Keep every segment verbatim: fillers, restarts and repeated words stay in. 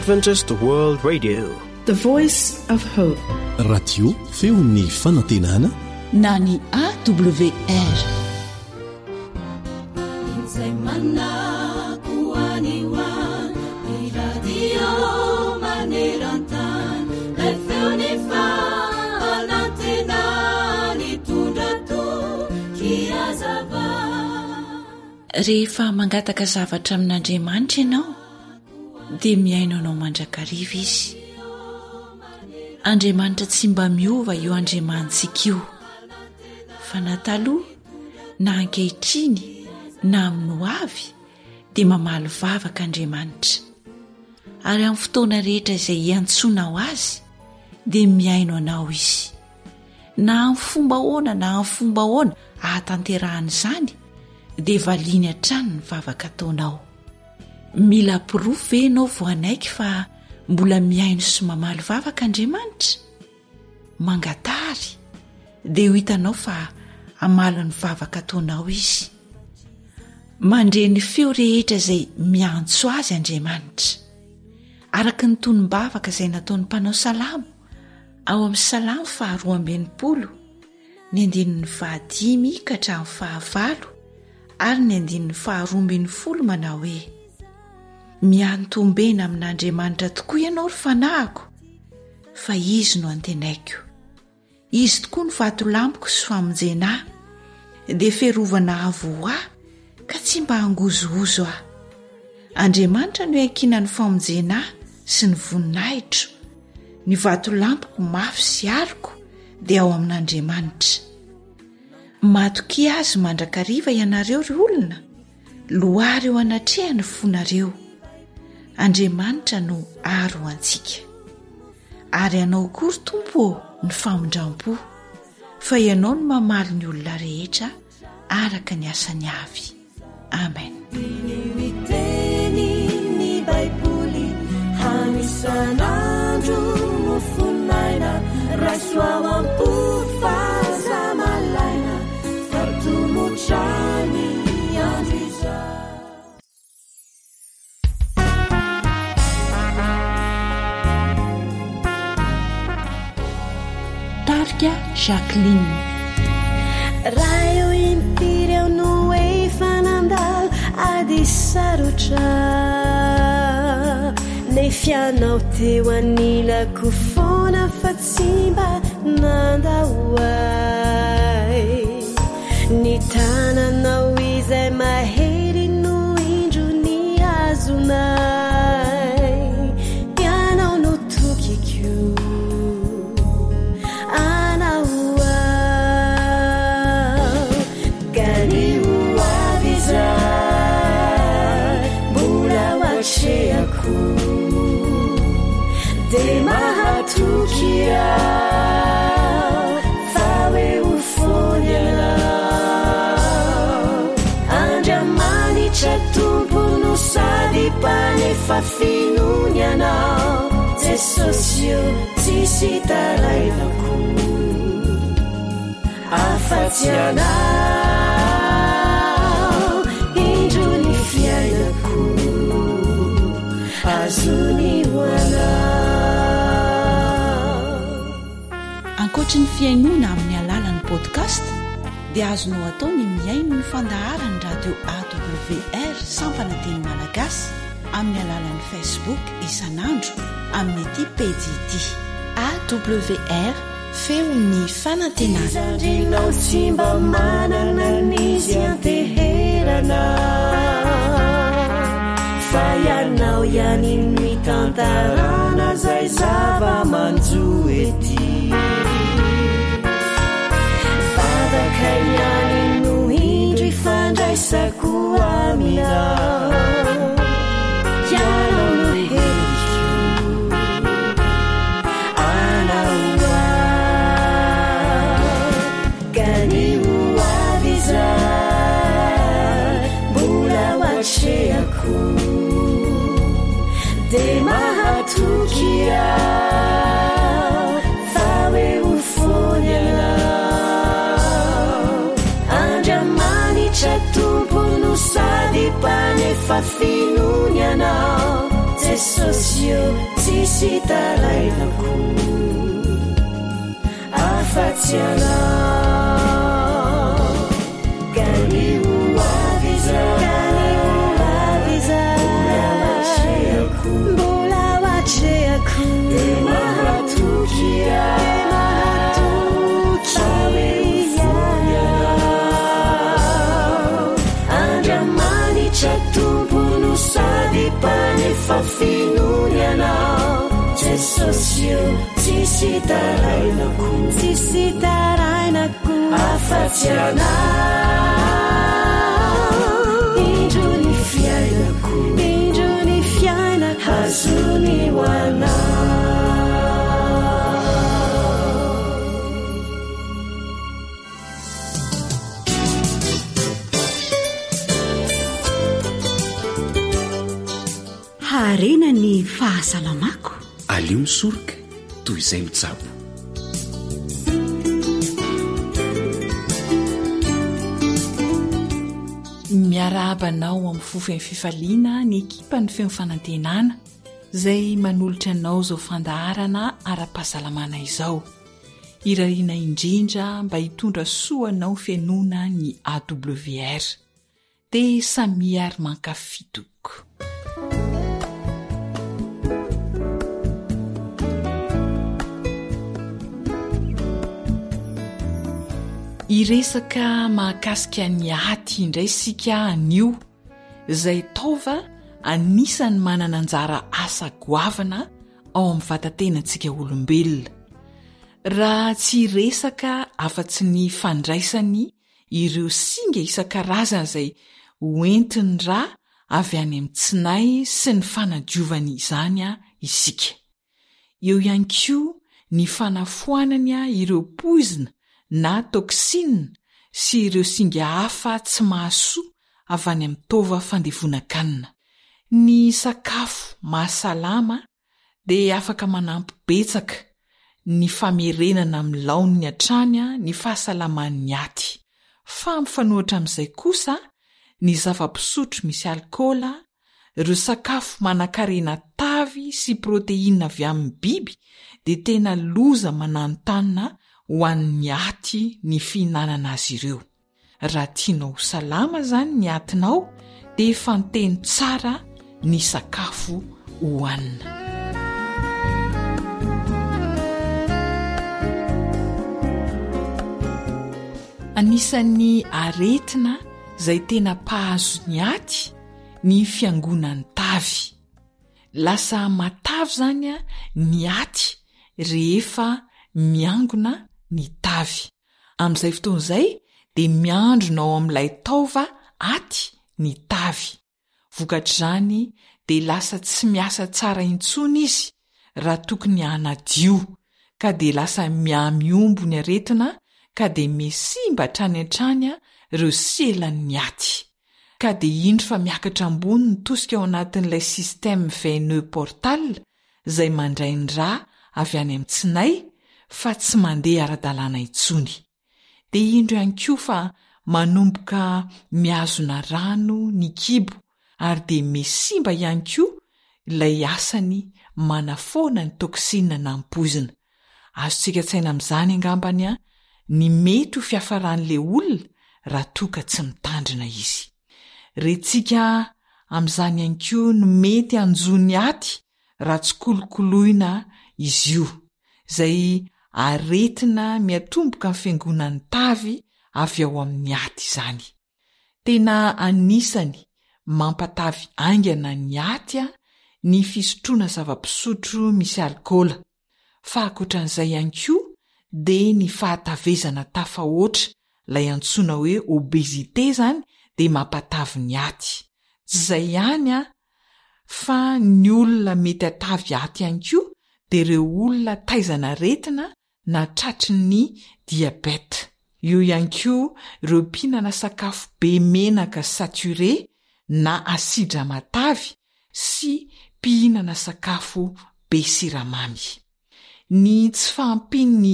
Adventist World Radio, the voice of hope. Radio feon'ny fanantenana na ny A W R. Rehefa mangataka zavatra amin'Andriamanitra ianao dia miaino anao mandrakariva izy. Andriamanitra tsy mba miova io andriamantsika io, fa na taloha na ankehitriny na amin'ny ho avy dia mamaly vavaka Andriamanitra, ary amin'ny fotoana rehetra izay iantsoana ho azy dia miaino anao izy. Na amin'ny fomba ahoana na amin'ny fomba ahoana ahatanterahana izany dia valiany hatrany ny vavaka ataonao. Mila pirofo ve ianao voanaiky fa mbola miaino sy mamaly vavaka Andriamanitra? Mangatary dia ho hitanao fa amaly ny vavaka ataonao izy. Mandre ny feo rehetra izay miantso azy Andriamanitra, araka ny tonom-bavaka izay nataon'ny mpanao salamo ao amin'ny salamo faharoa ambinipolo ny andinin'ny fahadimy ka hatramin'ny fahavalo ary ny andinin'ny faharoa ambinifolo manao hoe: miantombena amin'Andriamanitra tokoa ianao ry fanahiko, fa izy no antenaiko. Izy tokoa ny vatolampoko sy famonjena ahy, dia fiarovana avo ho ahy ka tsy mba hangozogozo ahy. Andriamanitra no iankiana ny famonjena ahy sy ny voninahitro. Ny vatolampoko mafy sy ariko dia ao amin'Andriamanitra. Matoki azy mandrakariva ianareo ry olona, loary eo anatrehany fonareo. Andriamanitra no aro antsika. Ary ianao koa ry Tompo ny famondram-po, fa ianao no mamaly ny olona rehetra araka ny asany avy. Amen. Ny Baiboly hanisan'andro no fonaina, rasoa am-po fahazamalaina, fartomotrany andro izay. Tarika Jacqueline. Raha eo impiry ao no efa nandalo ady sarotra, nefianao teo anilako foana fa tsy mba nandahoay. Ny tananao izay mahery no indro ny azonay, ianao no tokiko anao ao, gany ho avy izay mbola ho atrehako, dia mahatoky aho fa hoe ho fony anao. Andriamanitra Tompo no sady mpanefa finony anao, Jesosy io tsisy talaivako afa-tsy anao, indro ny fiainako azony ho anao. Ankoatra ny fiainoana amin'ny alalan'ny podcast dia azonao atao ny miaino ny fandaharany radio A W R sampana teny malagasy amin'ny alalan'ny Facebook isanandro amin'ny ity pejy ity A W R feon'ny fanantenana. Izandrinao tsy mba manana n'izy anteherana, fa ianao ihany no hitantarana zay zava-manjo ety. Vavaka ihany no indro ifandraisako aminao, ianao no heriko anao ao, gany ho avy izay mbola ho atrehako, dia mahatoky aho fa hoe ho fony anao. Andriamanitra Tompo no sady mpanefa finony anao, jesosio tsisy tarainako afatsiana kaniuaviza kaniuaviza mbola wacheako mahatukia Chatumpunu sadi pane fafinuniana jesosio tsisy tarainako tsisy tarainako afatsiana indro ny fiainako indro ny fiaina hazony hoana harena ny fahasalamako alio misoroka toy izay mitsabo miaraabanao amin'ny fofo amin'ny fifaliana ny ekipa ny feo fanantenana izay manolotra anao izao fandaharana ara-pahasalamana izao irariana indrindra mba hitondra soanao fianoana ny A W R dia samiary mankafitoko iresaka mahakasika ny aty indray sika anio izay taova anisany manana anjara asa goavana ao amin'ny vatantenantsika olombelona raha tsy resaka afa-tsy ny fandraisany ireo singa isan-karazana izay hoentiny ra avy any amin'ny tsinay sy ny fanadiovany izany a isika eo ihany koa ny fanafoanany a ireo poizina na toksina sy ireo singa hafa tsy mahasoa avy any amin'ny tova fandevonan-kanina ny sakafo mahasalama dia afaka manampy betsaka ny famerenana amin'ny laon'ny hatrany ny fahasalaman'ny aty fa mifanohitra amin'izay kosa ny zava-pisotro misy alkôla ireo sakafo manan-karena tavy sy proteina avy amin'ny biby dia tena loza mananontany ho an'ny aty ny fihinanana azy ireo raha tianao salama zany ny atinao dia fanteny tsara ny sakafo hohanina anisan'ny aretina izay tena pahazo ny aty ny fiangonan'ny tavy lasa matavy zany a ny aty rehefa miangona ny tavy amin'izay fotoan'izay dia miandrona ao amin'ilay taova aty ny tavy vokatr'izany dia lasa tsy miasa tsara intsony izy raha tokony hanadio ka dia lasa miamiombo ny aretina ka dia mesimba hatrany hatrany ireo selan'ny aty ka dia indro fa miakatra ambony ny tosika ao anatin'ilay système veineux portal izay mandray ny ra avy any amin'ny tsinay fa tsy mandeha ara-dalàna intsony dia indro ihany koa fa manomboka miazona rano ny kibo ary dia mesimba ihany koa ilay asany manafoana ny toksina na mpoizina azontsika tsaina amin'izany angambany a ny mety ho fiafaran'ilay olona raha toka tsy mitandrina izy rentsika amin'izany ihany koa no mety anjony aty raha tsy kolokoloina izy io izay aretina miatomboka amin'ny fiangonan'ny tavy avy ao amin'ny aty izany tena anisany mampatavy aingana ny aty a ny fisotroana zava-pisotro misy alkôla fa ankoatran'izay ihany koa dia ny fahatavezana tafahoatra ilay antsoina hoe obezite zany dia mampatavy ny aty tsy izay ihany a fa ny olona mety atavy aty ihany koa dia ireo olona taizana aretina na tratry ny diabeta io ihany koa ireo mpihinana sakafo be menaka saturé na asidra matavy sy mpihinana sakafo be siramamy ny tsy fahampiany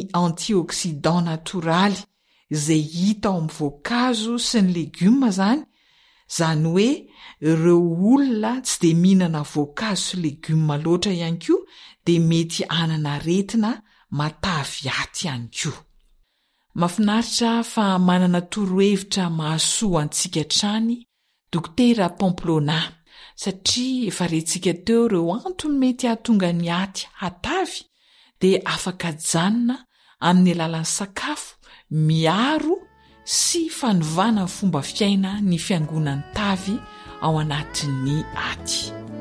antioxydant natoraly izay hita ao amin'ny voankazo sy ny legioma zany zany hoe ireo olona tsy de mihinana voankazo sy legioma loatra ihany koa de mety anana aretina matavy aty ihany koa. Mahafinaritra fa manana torohevitra mahasoa antsika trany dokotera Pamplona satria efa rentsika teo ireo antony mety hahatonga ny aty hatavy de afaka janona amin'ny alalan'ny sakafo miaro sy fanovana ny fomba fiaina ny fiangonan'ny tavy ao anatin'ny aty.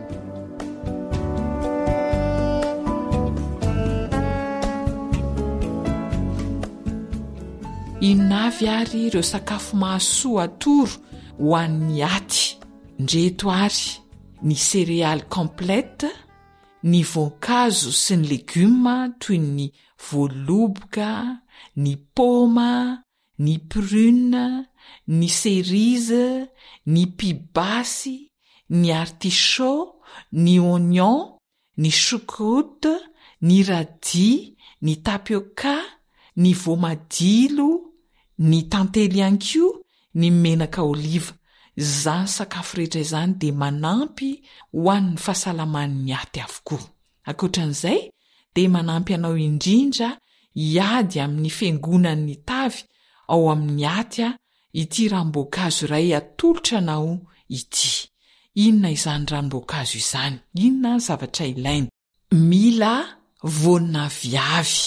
Inavy ary ireo sakafo mahasoa atoro ho an'ny aty. Ndreto ary ny céréales complètes, ny voankazo sy ny legioma toy ny voaloboka, ny poma, ny prune, ny cerise, ny pibasy, ny artichaut, ny oignon, ny choucroute, ny radis, ny tapioca, ny voamadilo, ny tantely ihany koa, ny menaka oliva. Izany sakafo rehetra izany de manampy ho an'ny fahasalaman'ny aty avokoa. Ankoatran'izay de manampy anao indrindra hiady amin'ny fiangonan'ny tavy ao amin'ny aty ity ranom-boankazo iray atolotra anao ity. Inona izany ranom-boankazo izany? Inona zavatra ilaina? Mila voanina viavy.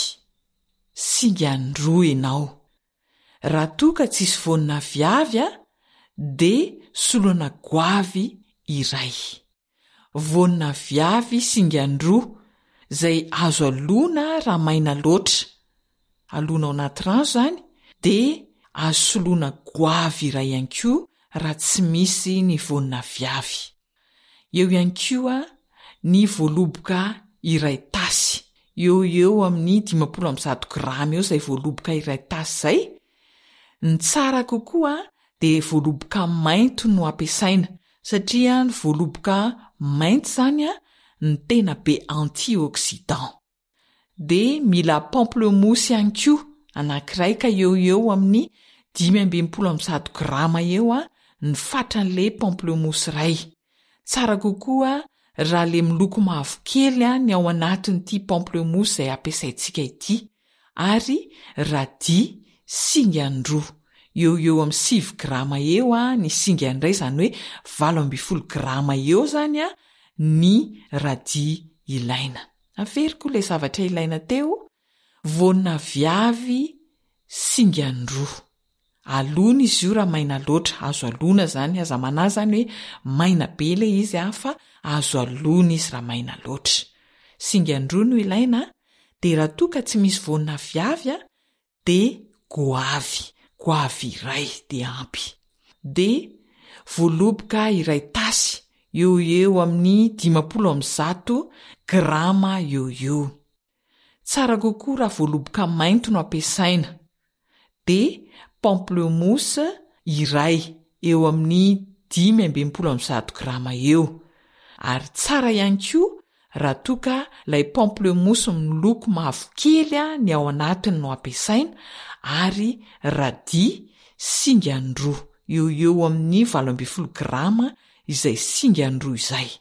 Singa androa ianao. Raha toa ka tsisy voanina viavy de solona goavy iray. Voanina viavy singa androa zay azo alona raha maina loatra. Alona ao anaty rano zany de azo solona goavy iray ihany koa raha tsy misy ny voanina viavy. Eo ihany koa ny voaloboka iray tasy. Eo eo amin'ny dimampolo amby zato grama eo zay voaloboka iray tasy zay. Ny tsara kokoa de voaloboka mainto no ampiasaina satria ny voaloboka mainty zany ny tena be antioxydant. De mila pamplemousse ihany koa anankiray ka eo eo amin'ny dimy amby enimpolo amby zato grama eo ny fatran'le pamplemousse iray. Tsara kokoa raha le miloko mavokely ny ao anatin'ity pamplemousse izay ampiasaintsika ity ary radis singa androa. Eo eo amin'ny sivy grama eo ny singa andray zany hoe valo amby folo grama eo zany ny radis ilaina. Averiko le zavatra ilaina teo. Voanina viavy singa androa. Alona izy io raha maina loatra. Azo alona zany aza manahy zany hoe maina be le izy afa azo alona izy raha maina loatra. Singa androa no ilaina. De raha toa ka tsy misy voanina viavy de goavy. Goavy iray de ampy. De voaloboka iray tasy. Eo eo amin'ny dimampolo amby zato grama eo eo. Tsara kokoa raha voaloboka mainto no ampiasaina. De pamplemousse iray eo amin'ny dimy amby enimpolo amby zato grama eo. Ary tsara ihany koa raha toa ka ilay pamplemousse miloko mavokely ny ao anatiny no ampiasaina ary radis singa androa eo eo amin'ny valo amby folo grama izay singa androa izay.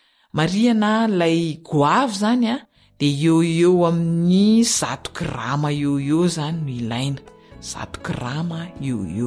Mariana ilay goavy zany de eo eo amin'ny zato grama eo eo zany no ilaina. Zato grama eo eo.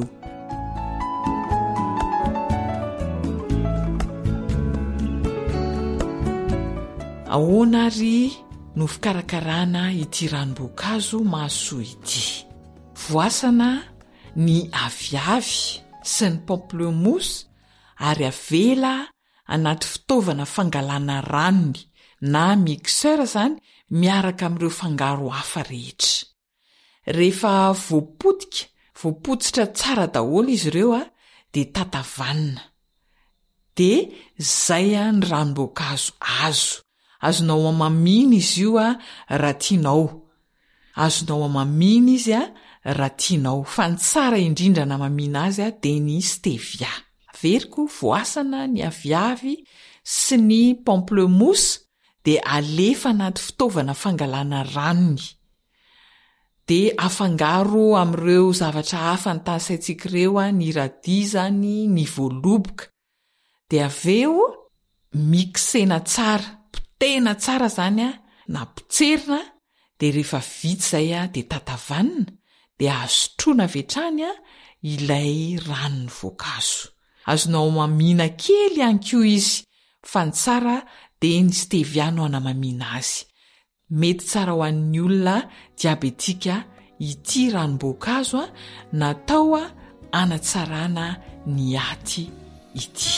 Ahoana ary no fikarakarana ity ranom-boankazo mahasoa ity? Voasana ny aviavy sy ny pamplemousse ary avela anaty fitaovana fangalana ranony na mixeur zany miaraka amin'ireo fangaro hafa rehetra. Rehefa voapotika, voapotsitra tsara daholo izy ireo de tatavanina. De zay ny ranom-boankazo azo. Azonao amamina izy io raha tianao. Azonao amamina izy raha tianao. Fa ny tsara indrindra na mamina azy de ny stevia. Averiko voasana ny aviavy sy ny pamplemousse de alefa anaty fitaovana fangalana ranony. dia afangaro amin'ireo zavatra hafa ny tanysaintsika ireo a ny radizany ny voaloboka dia aveo miksena tsara potena tsara zany a na potserina dia rehefa vita izay a dia tatavanina dia azotroana avetrany a ilay ranony voankazo azonao mamina kely ihany koa izy fa ny tsara dia ny stevia no anamamina azy mety tsara ho an'ny olona diabetika ity ranom-boankazo a natao a anatsarana ny aty ity.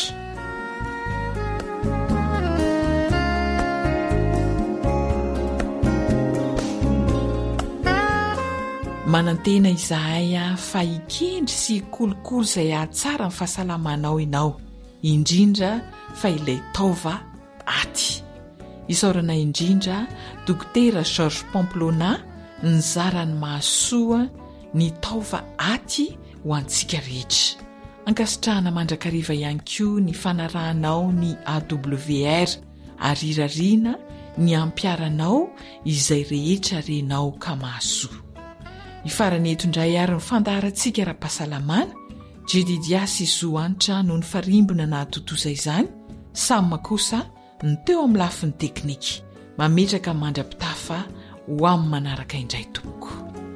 Manantena izahay fa ikendry sy kolokolo izay ahatsara ny fahasalamanao ianao indrindra fa ilay taova aty. Isaorana indrindra dokotera Georges Pamplona nizarany mahasoa ny taova aty ho antsika rehetra. Ankasitrahana mandrakariva ihany koa ny fanarahanao ny A W R ary rarina ny ampiaranao izay rehetra renao ka mahasoa. Ifarany eto indray ary ny fandaharantsika ara-pahasalamana jedidiasy zoanitra no ny farimbona na totoza izany samy makosa ny teo amin'ny lafiny teknika mametraka mandrapitafa ho amin'ny manaraka indray tompoko.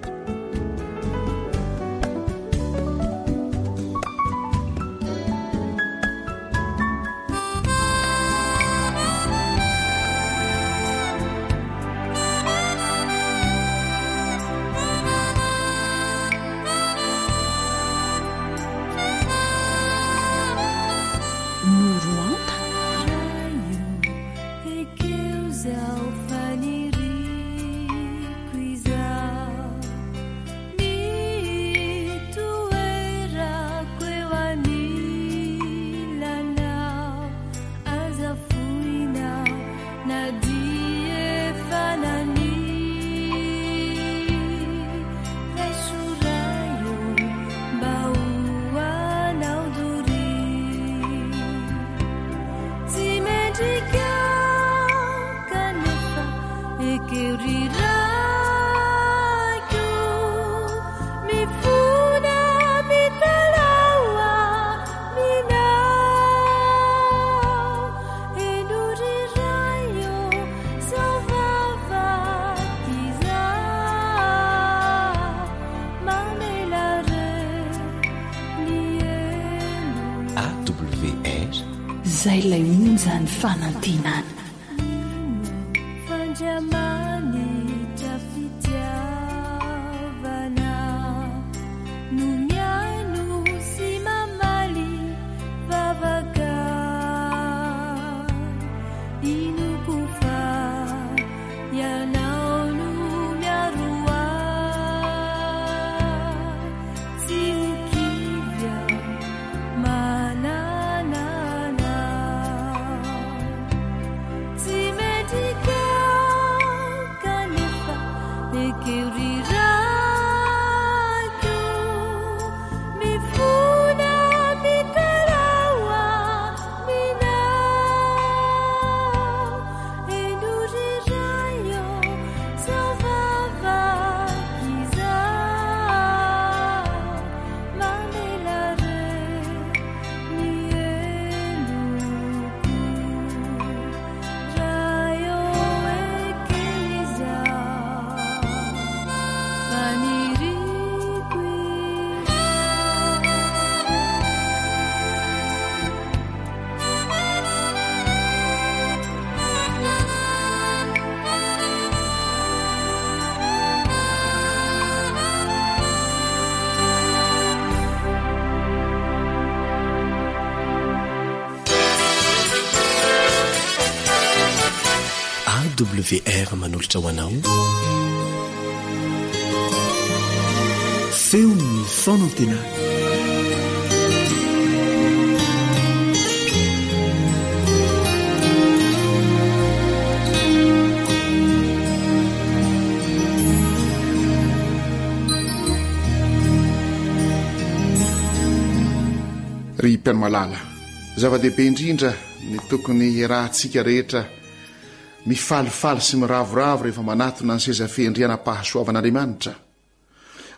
Zay lay onjany fanantenana. A W R manolotra ho anao feo ny fanantenana. Ry mpiano-malala, zava-dehibe indrindra ny tokony iarahantsika rehetra mifalifaly sy miravoravo rehefa manatona ny sezafendriana-pahasoavan'Andriamanitra.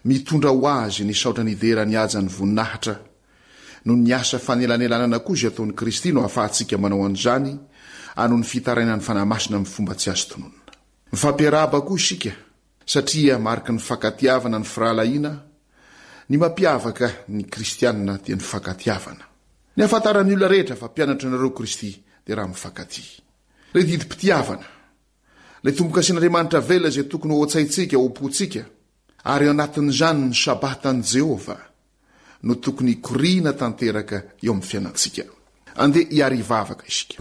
mitondra ho azy ny saotra nidera ny aja ny voninahitra no ny asa fanelanelana koa zy ataon'ny Kristy no ahafahantsika manao an'izany ano ny fitaraina ny fanahymasina amin'ny fomba tsy azo tononona. Mifampiaraba koa isika satria mariky ny fankatiavana ny firalahiana ny mampiavaka ny kristianina dia ny fankatiavana. Ny ahafantarany olona rehetra fa mpianatra nareo Kristy dia raha mifankaty. Ilay didim-pitiavana, ilay tombo-kasin'Andriamanitra vela izay tokony ho atsaitsika ho ompontsika ary anatin'izany ny sabatan'i Jehova no tokony hikoriana tanteraka eo amin'ny fiainantsika. Andeha hiary hivavaka isika.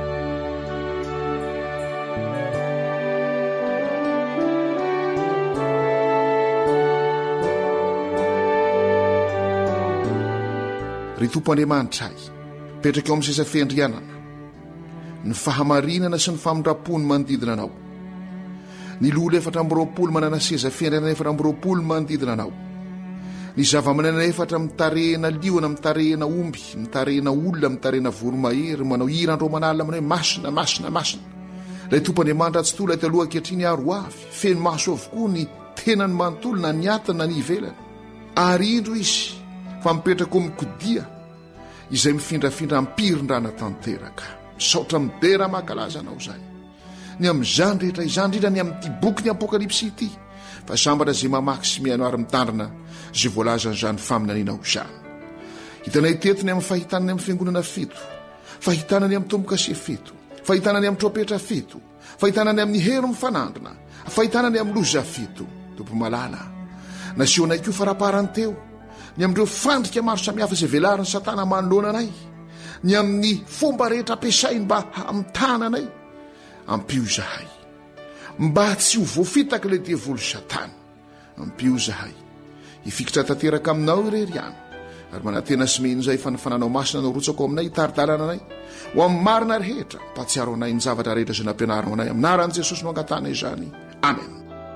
Ry Tompoandriamanitra ay, petraka eo amin'ny seza fiandrianana, ny fahamarinana sy ny famindram-pony manodidina anao. Ny lolo efatra amby roapolo manana seza fiandrianana efatra amby roapolo manodidina anao. Ny zava-manana efatra mitarehana liona, mitarehana omby, mitarehana olona, mitarehana voromahery, manao hira andro manala manao masina, masina, masina. Ilay Tompoandriamanitra tsy tola taloha ankehitriny aro avy, feno maso avokoa ny tenany manontolo na ny atana ny ivelany. Ary indro izy fa mipetraka eo mikodia izay mifindrafindra ampirindrana tanteraka. Misaotra midera mankalaza anao zay. Ny amin'izany rehetra izany indrindra ny amin'ity boky ny Apokalipsy ity, fa sambatra izay mamaky sy mihaino ary mitandrina izay voalaza an'izany faminaninao izany. Hitanay tetiny amin'ny fahitanany amin'ny fiangonana fito, fahitanany amin'ny tombo-kase fito, fahitanany amin'ny tropetra fito, fahitanany amin'ny hero mifanandrina, fahitanany amin'ny loza fito. Tompo malala, nasionay koa faraparany teo ny amin'ireo fandrika maro samihafa izay velariny Satana manoloana anay, ny amin'ny fomba rehetra ampiasainy mba hamitana anay. Ampio zahay mba tsy ho voafitaka ilay diavoly Satana. Ampio zahay hifikitra tanteraka aminao irery ihany, ary manantena sy mihino izay fa ny fananao masina no rotsako aminay hitari-dalana anay ho amin'ny marina rehetra, mpatsiaro anay ny zavatra rehetra izay nampianarina anay amin'ny anaran'i Jesosy no angatana izany. Amen.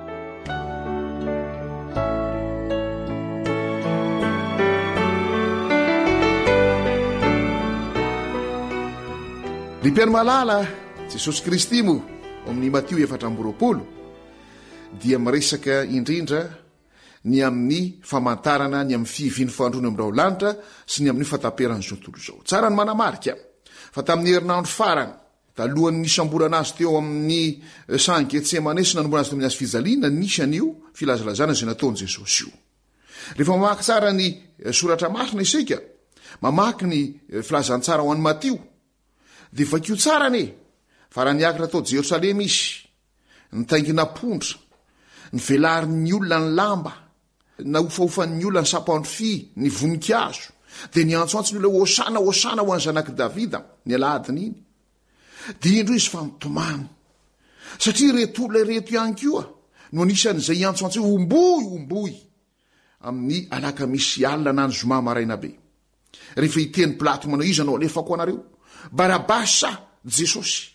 Ry mpiaino malala, Jesosy Kristy mo amin'ny Matio efatra amby roapolo dia miresaka indrindra ny amin'ny famantarana ny amin'ny fihiviny fandrony amin'irao lanitra sy ny amin'ny fatamperan'izao tontolo izao. Tsara ny manamarika fa tamin'ny herinandro farany talohan'ny nisamborana azy teo amin'ny San Getsemane sy nanomboana azy teo amin'ny azy fijaliana nisy an'io filazalazana izay nataon'i Jesosy io. Rehefa mamaky tsara ny soratra masina isika, mamaky ny filazantsara ho an'ny Matio, dia vakio tsara ne fa raha niakatra tao Jerosalema izy, nitaingina pondra, ny velarin'ny olona ny lamba, na hofahofan'ny olona ny sapandro fi, ny voninkazo, dia ny antsoantso ny olona hosana hosana ho an'ny zanaky Davida ny aladiny iny. Dia indro izy fa mitomany satria reto olona reto ihany koa no anisan'izay antsoantso omboy omboy amin'ny alakamisy alina na ny zoma maraina be. Rehefa hiteny Pilato manao iza no alefako anareo, Barabasa Jesosy.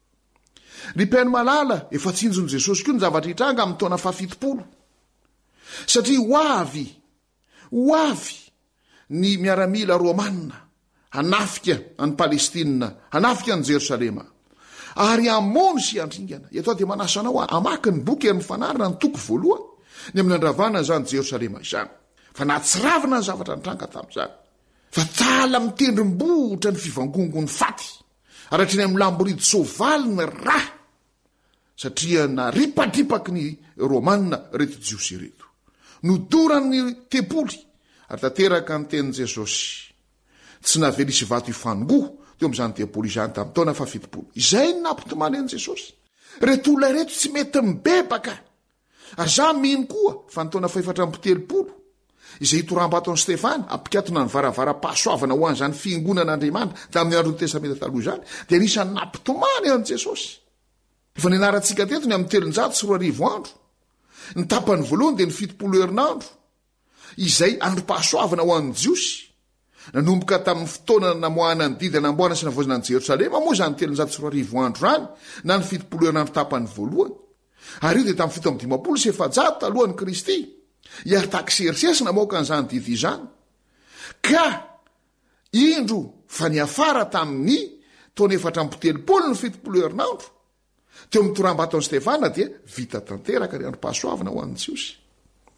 Ry mpiaino malala, efa tsinjon'i Jesosy koa ny zavatra hitranga amin'ny taona fahafitopolo, satria ho avy ho avy ny miaramila romanina hanafika any Palestina, hanafika any Jerosalema, ary amono sy andringana. Eto dia manasanao amaky ny boky amin'ny fanarina ny toko voalohany ny amin'ny andravana zany Jerosalema izany, fa natsiravina ny zavatra nitranga tamin'izany, fa tala mitendrim-bohitra ny fivangongony faty aratriny amin'ny lamboridy sovaly ny rà, satria naripadripaky ny romanina reto jiosy reto, nodorany tempoly ary tanteraka ny tenin'i Jesosy. Tsy navelisy vato ifanongoho teo amin'izany tempoly izany tamin'ny taona fahafitopolo. Izay ny nampitomany an'i Jesosy. Reto olona reto tsy mety mibebaka, ary za mino koa fa ny taona faefatra amby telopolo izay hitoramba-taon'i Stefana ampikatona ny varavara-pahasoavana ho an'izany fiangonan'Andriamanitra tamin'ny andron'ny testamenta taloha izany, dia anisan'ny nampitomany an'i Jesosy. Efa ny anarantsika teto ny amin'ny telonjato sy roa arivo andro, ny tapany voalohany dia ny fitopolo herinandro izay androm-pahasoavana ho an'ny jiosy, nanomboka tamin'ny fotoana namoahana ny didy anamboana sy navoazana ny Jerosalema moa zany telonjato sy roa arivo andro rany na ny fitopolo herinandro tapany voalohany. Ary io dia tamin'ny fito amby dimampolo sy efajato talohan'ny Kristy iary takiserisesy namoaka an'izany didy izany, ka indro fa ny afara tamin'ny taona efatra amby telopolo ny fitopolo herinandro teo amin'ny toramba-taon'i Stefana dia vita tanteraka ry androm-pahasoavana ho an'ny Jiosy.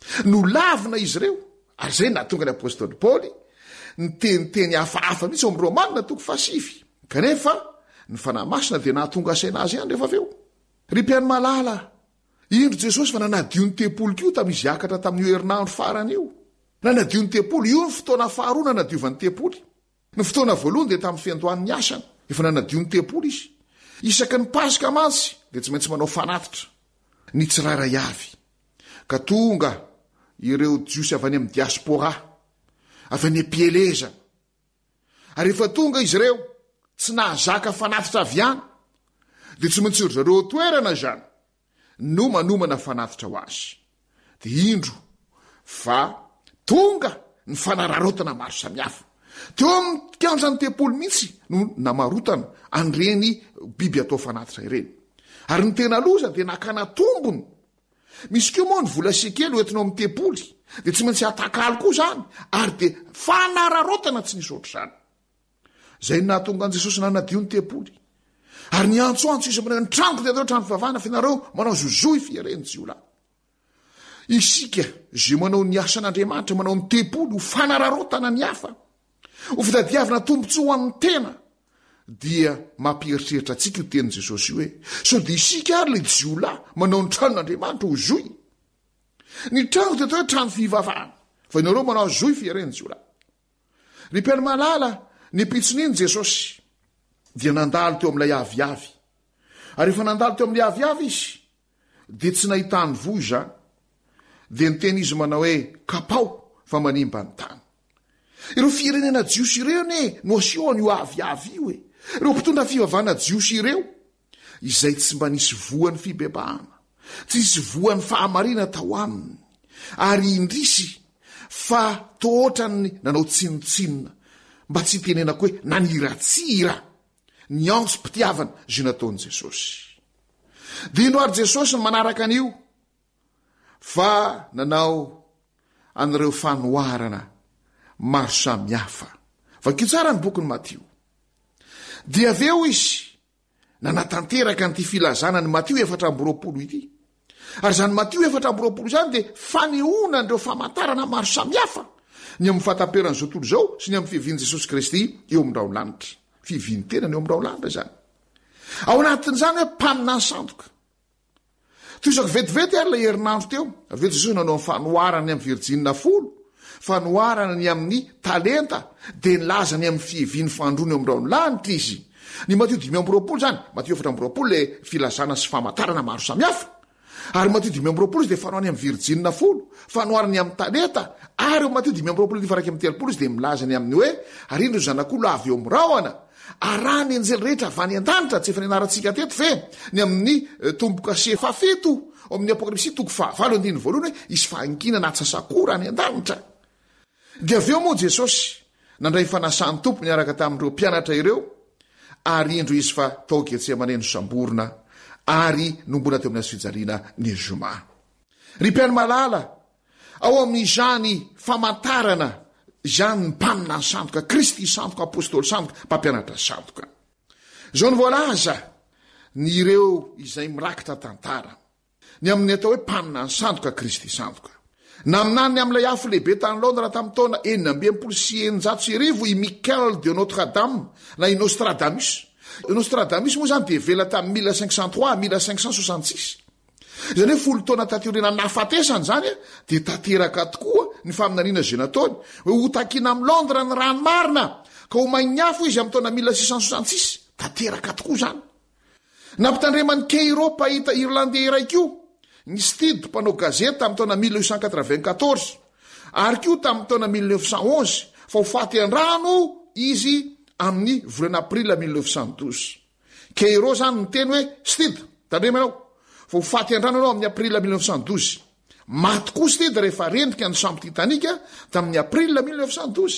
no lavina izy ireo ary zay natonga ny apôstôly paoly ny teniteny hafahafa mihitsy o amin'ny romanina toko fasivy kanefa ny fanahy masina dia nahatonga asaina azy ihany rehefa aveo ry mpiany malala indro jesosy fa nanadio ny tempolo kio tamizy akatra tamin'io herinandro farany io nanadio ny tempolo io ny fotoana faharoa nanadiovan'ny tempoly ny fotoana voalohany dia tamin'ny fiandohan'ny asana efa nanadio ny tempolo izy isaky ny pasika mantsy dia tsy maintsy manao fanatitra ny tsiraray avy ka tonga ireo jiosy avy any amin'ny diaspora avy any ampieleza ary efa tonga izy ireo tsy nahazaka fanatitra avy any dia tsy maintsy ry zareo toerana zany no manomana fanatitra ho azy dia indro fa tonga ny fanararotana maro samihafa teo amin'ny kiandrany tempolo mihitsy no namarotana an'ireny biby atao fanatitra ireny ary ny tena loza dia nakana tombony misy keo moa ny vola sekely hoentinao amin'ny tempoly dia tsy maintsy atakalo koa zany ary dia fanararotana tsy nisy oatra zany zay ny nahatonga an' jesosy nanadio ny tempoly ary ny antsoantso izy amina ny tranoko dia atao trano fivavahana fa ianareo manao zozoy fiareny jiolahy isika zay manao ny asan'andriamanitra manao ny tempoly ho fanararotana ny hafa ho fitadiavina tombontso ho an'ny tena dia mampieritreritra atsika io tenin' jesosy io hoe so dia isika ary le jiolahy manao ny tranon'andriamanitra ho zoy ny tranoko dia atao hoe trano fivavahana fa ianareo manao zoy fiareny jiolahy ry mpiany malala ny pitsoniny jesosy dia nandalo teo amin'ilay aviavy ary efa nandalo teo amin'ilay aviavy izy dia tsy nahitany voy zany dia nyteny izy manao hoe kapao fa manimba ny tany ireo firenena jiosy ireo ne no asehoany io aviavy io e ireo mpitondra fivavahana jiosy ireo izay tsy mba nisy voan'ny fibebahana tsy nisy voan'ny fahamarina tao aminy ary indrisy fa tohoatrany nanao tsinotsinona mba tsy tenenako hoe naniratsira ny antso mpitiavana zay nataon'i jesosy dia ino ary jesosy ny manaraka an'io fa nanao an'ireo fanoharana maro samihafa vakio tsara ny bokyny Matio dia aveo izy nanatanteraka n'ity filazana ny Matio efatra amby roapolo ity ary zany Matio efatra amby roapolo zany dia fanehoana n'ireo famantarana maro samihafa ny amin'ny fahataperan'izao tontolo zao sy ny amin'ny fiviany Jesosy Kristy eo amin'irao lanitra fiviany tena ny eo amin'irao lanitra zany ao anatin'izany hoe mpaminany sandoka toizako vetivety ary ilay herinandro teo aveo Jesosy nanao ny fanoharany amin'ny virjinina folo fanoharana ny amin'ny talenta dia nilaza ny amin'ny fiheviany fandrony eo amin'irao lanitra izy ny Matio dimy amby roapolo zany Matio efatra amby roapolo le filazana sy famantarana maro samihafa ary Matio dimy amby roapolo izy dia fanoharany amin'ny virjinina folo fanoharany amin'ny talenta ary Matio dimy amby roapolo faraky amin'ny telopolo izy dia milaza ny amin'ny hoe ary indro zanak'olo avy eo am'raoana arahany anjely rehetra avany an-danitra tsy efa ny anarantsika teto fe ny amin'ny tombo-kase fafito ao amin'ny apokalipsy toko fahavalo andiny voalohany hoe isy fahankina natsasakora any an-danitra dia aveo moa Jesosy nandray fanasany tompo niaraka tamin'ireo mpianatra ireo ary indro izy fa tao Getsemaneny samborona ary nombona teo amin'ny azy fijaliana ny zoma ry mpiany malala ao amin'izany famantarana izany ny mpamina ny sandoka Kristy sandoka apôstôly sandoka mpampianatra sandoka zao ny voalaza ny ireo izay mirakitra tantara ny amin'ny atao hoe mpamina ny sandoka Kristy sandoka na aminany amin'ilay afo lehibe tany Londra tamin'ny taona enina amby enimpolo sy eninjato sy arivo i Michel de Notre Dame na i Nostradamus Nostradamus moa zany dia vela tamin'ny mille cinq cent trois mille cinq cent soixante-six zany hoe folo taona tateorina nafatesany zany a dia tateraka tokoa ny faminaniana zay nataony hoe ho takina amin'ny Londra ny ranomarina ka ho mainy afo izy amin'ny taona mille six cent soixante-six tateraka tokoa zany nampitandremany Cairo pahita irlandais iraikio ny Stid mpanao gazety tamin'ny taona mille huit cent quatre-vingt-quatorze ary kio tamin'ny taona mille neuf cent onze fa ho faty an-drano izy amin'ny volana aprila mille neuf cent douze Cairo zany ny teny hoe Stid tandremanao fa ho faty an-drano anao amin'ny aprila mille neuf cent douze maty koa Stid rehefa rendrika ny sambo titanika tamin'ny aprila mille neuf cent douze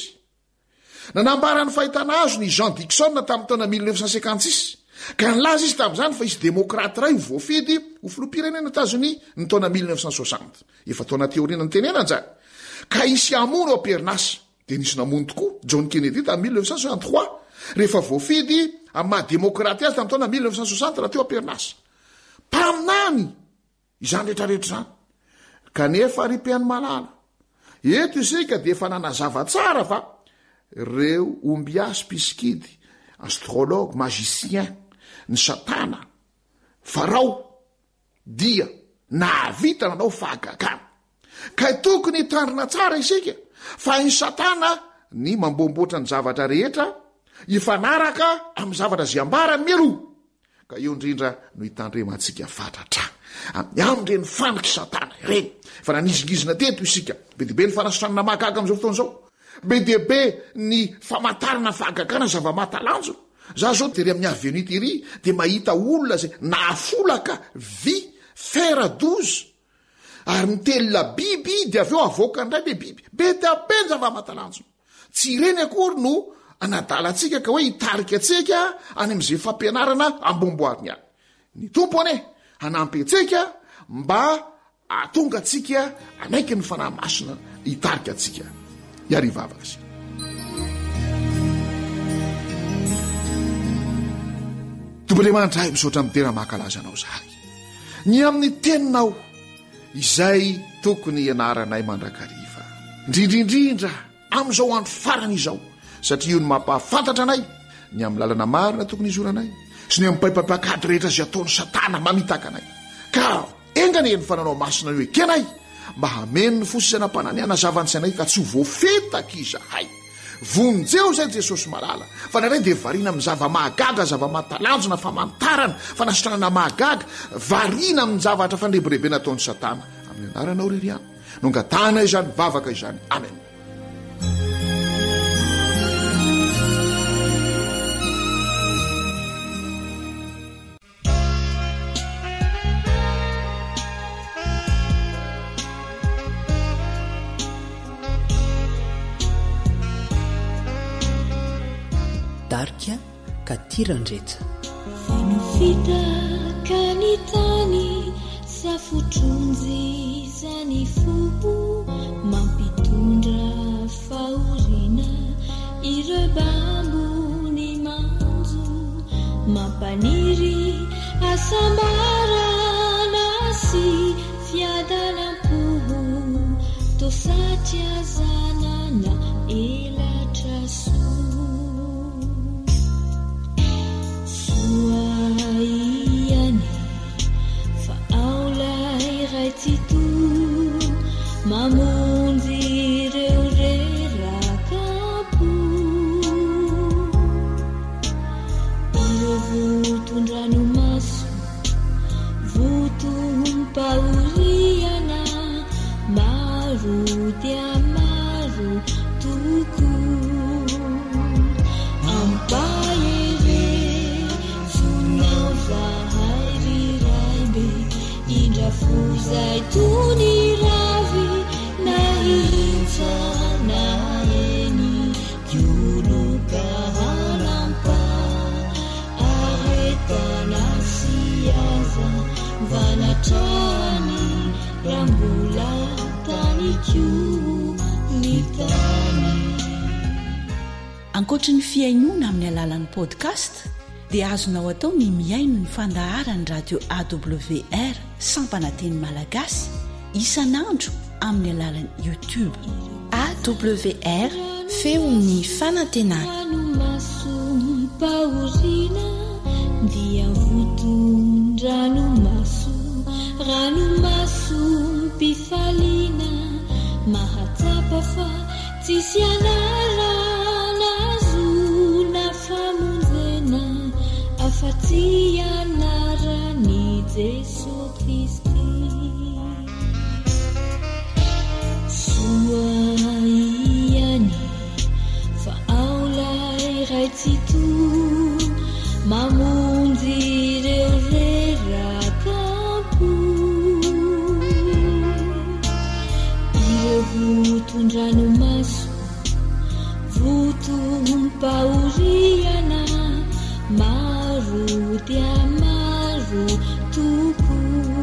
nanambarany fahitana azo ny Jean Dickson tamin'ny taona mille neuf cent cinquante-six ka nilaza izy tamin'izany fa isy demokraty ray ho voafidy ho filoham-pirenena Etazonia ny taona mille neuf cent soixante efa taona teoriana ny tenenany zany ka isy amono ao Pernasa dia nisy namono tokoa John Kennedy tamin'ny mille neuf cent soixante-trois rehefa voafidy amin'ny maha demokraty azy tamin'ny taona mille neuf cent soixante raha teo a Pernasa mpaminany izany rehetrarehetra zany kanefa ry-peany malala eto isika de efa nanazava tsara fa reo ombiasy piskidy astrologue magicien ny satana farao dia nahavita nanao fahagagana ka tokony hitandrina tsara isika fa ny satana ny mambomboatra ny zavatra rehetra ifanaraka amin'ny zavatra zay ambarany mialoha ka io indrindra no hitandremantsika fatratra amindreny faniky satana reny fa nanizingizina teto isika be debe ny fanasotranana mahagaga am'izao fotoana zao be debe ny famantarana fahagagana zava-mahatalanjo za zao tery amin'ny aveny tery de mahita olona zay nafolaka vy fera douze ary nitelona biby de aveo avoaka ndray le biby be dabe ny zava-mahatalanjo tsy ireny akory no anadalatsika ka hoe hitarika atsika any am'izay fampianarana ambomboariny any ny tompo ane hanampy atsika mba atonga atsika anaiky ny fanahy masina hitarika atsika iarivavaka sy tomboandriamanitra hay misaotra amin'ny tena mahakalaza anao zahay ny amin'ny teninao izay tokony ianaranay mandrakariva indrindrindrindra am'izao andro farany izao satria io ny mampahafantatra anay ny amin'ny lalana marina tokony izoranay sy ny ami'paipapakady rehetra zay ataony satana mamitaka anay ka engany eny fananao masina io ekenay mba hameno ny fosisanam-pananiana zavantsy anay ka tsy ho voafetaka izahay vonjeo zay jesosy malala fa naray de varina amin'ny zava-mahagaga zava-mahatalanjona famantarana fanasotranana mahagaga varina amin'ny zavatra fandrebirebe nataony satana amin'ny anaranao reriany nongatana izany vavaka izany amen. darika ka tirandretra fanofita ka ny tany safotronjy zany foko mampitondra fahorina ireo bambo ny manjo mampaniry asambarana sy fiadalam-poho tosatya zanana elatra so soaiany fa aolay raitsito mamonjy ireo rerakapo ireo votondranomaso votompahoriana maro dia maro toko ampaere sonao zahay riraibe indra fozay tony ravy na hitsa na eny kioloka hanampa aretana sy aza vanatrany rambola tany kio ny tany. ankoatra ny fiainoana amin'ny alalan'ny podcast dia azonao atao ny miaino ny fandaharany radio awr sampananteny malagasy isanandro amin'ny alalan'ny youtube A W R feon'ny fanantenana paorina dia votondranomaso ranomaso mpifalina mahatsapa fa tsisy anarana zona famonjena afa-tsy anarany Jeso Kristy soaiany fa aolay raitsito mamonjy ireo rerakapo ireo votondranomaso votompahoriana maro dia maro toko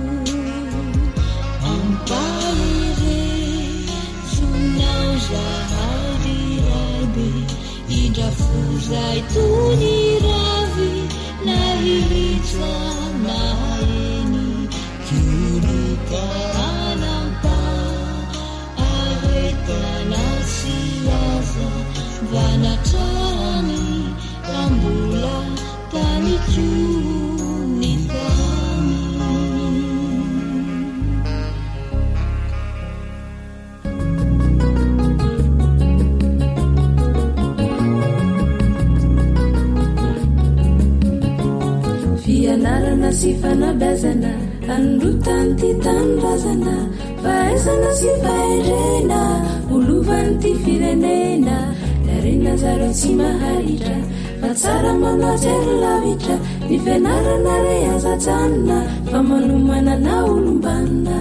ampahere sonao zahay riraibe indra fozay tony ravy na hitsa na eny kioloka hanampa siaza vanatrany ambola talikony tany fianarana sy fanabeazana androtany ty tanindrazana fahaizana sy faherena olovany ty firenena darena zareo tsy maharitra fa tsara manajery lavitra ny fianarana re azajanona fa manomanana olombanina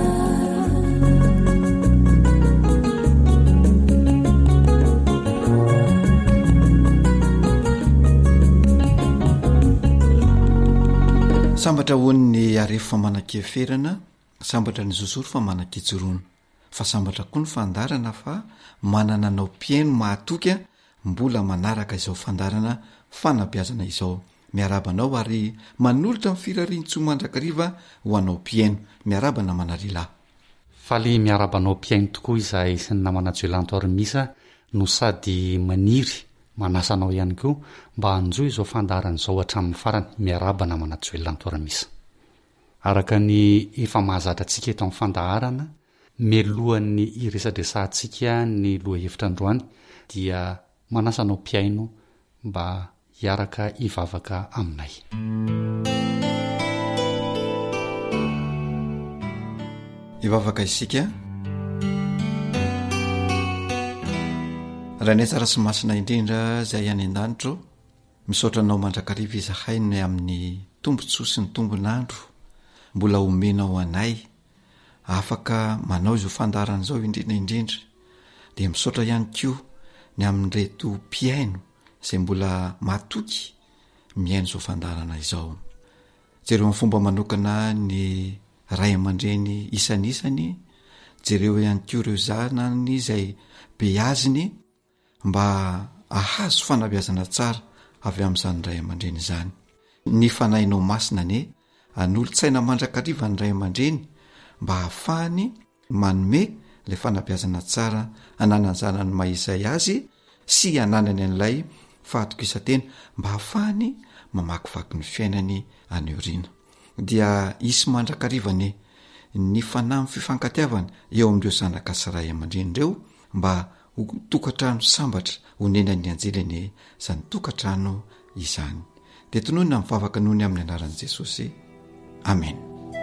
sambatra hoany ny arefo fa manan-keferana sambatra ny zozoro fa manan-kijoroana fa sambatra koa ny fandarana fa manana anao mpiaino mahatoky a mbola manaraka izao fandarana fanabeazana izao miarabanao ary manolotra amin'ny firarian-tsoa mandrakariva ho anao mpiaino miarabana manarila faly miarabanao mpiaino tokoa izay sy ny namana joelantoarimisa no sady maniry manasanao ihany koa mba hanjoa izao fandarana izao hatramin'ny farany miarabana mana joelantoarimisa araka ny efa mahazatra antsika eto amin'ny fandaharana milohan'ny iresadresantsika ny loha hevitra androany dia manasanao mpiaino mba hiaraka hivavaka aminay hivavaka isika raha ny tsara sy masina indrindra izay any an-danitro misaotranao mandrakariva izahainy amin'ny tombontsoa sy ny tombonandro mbola omenao anay afaka manao izo fandarana izao indrindra indrindra dia misaotra ihany koa ny amin'n'ireto mpiaino izay mbola matoky miaino izao fandarana izao jereo amin'ny fomba manokana ny ray aman-dreny isanisany jereo ihany koa ireo zanany izay be aziny mba ahazo fanabeazana tsara avy amin'izany ray aman-dreny izany ny fanahinao masina ne an'olo-tsaina mandrakariva ny ray aman-dreny mba hahafahany manome ilay fanabeazana tsara anananzanany maizay azy sy ananany an'ilay fahatokisantena mba hahafahany mamakivaky ny fiainany aneoriana dia isy mandrakarivane ny fanahy ny fifankatiavana eo amin'ireo zanaka sy ray aman-dreny ireo mba ho tokantrano sambatra honenany anjelany izany tokantrano izany dia tonoana mivavaka noho ny amin'ny anaran'i Jesosy amen.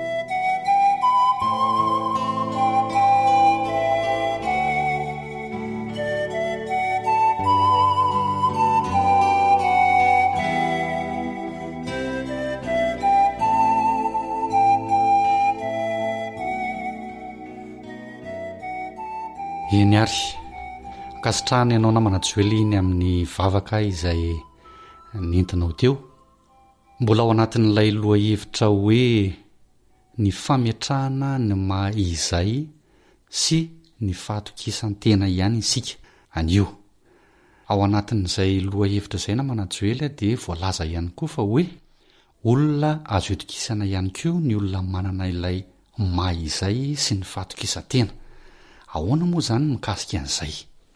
eny ary akasitrahany ianao namana joely ny amin'ny vavaka izay nentinao teo mbola ao anatin'ilay loha hevitra hoe ny fametrahana ny maha izay sy ny fahatokisantena ihany isika anio ao anatin'izay loha hevitra izay namana joely dia voalaza ihany koa fa hoe olona azo etokisana ihany koa ny olona manana ilay maha izay sy ny fahatokisantena ahoana moa zany mikasika an'izay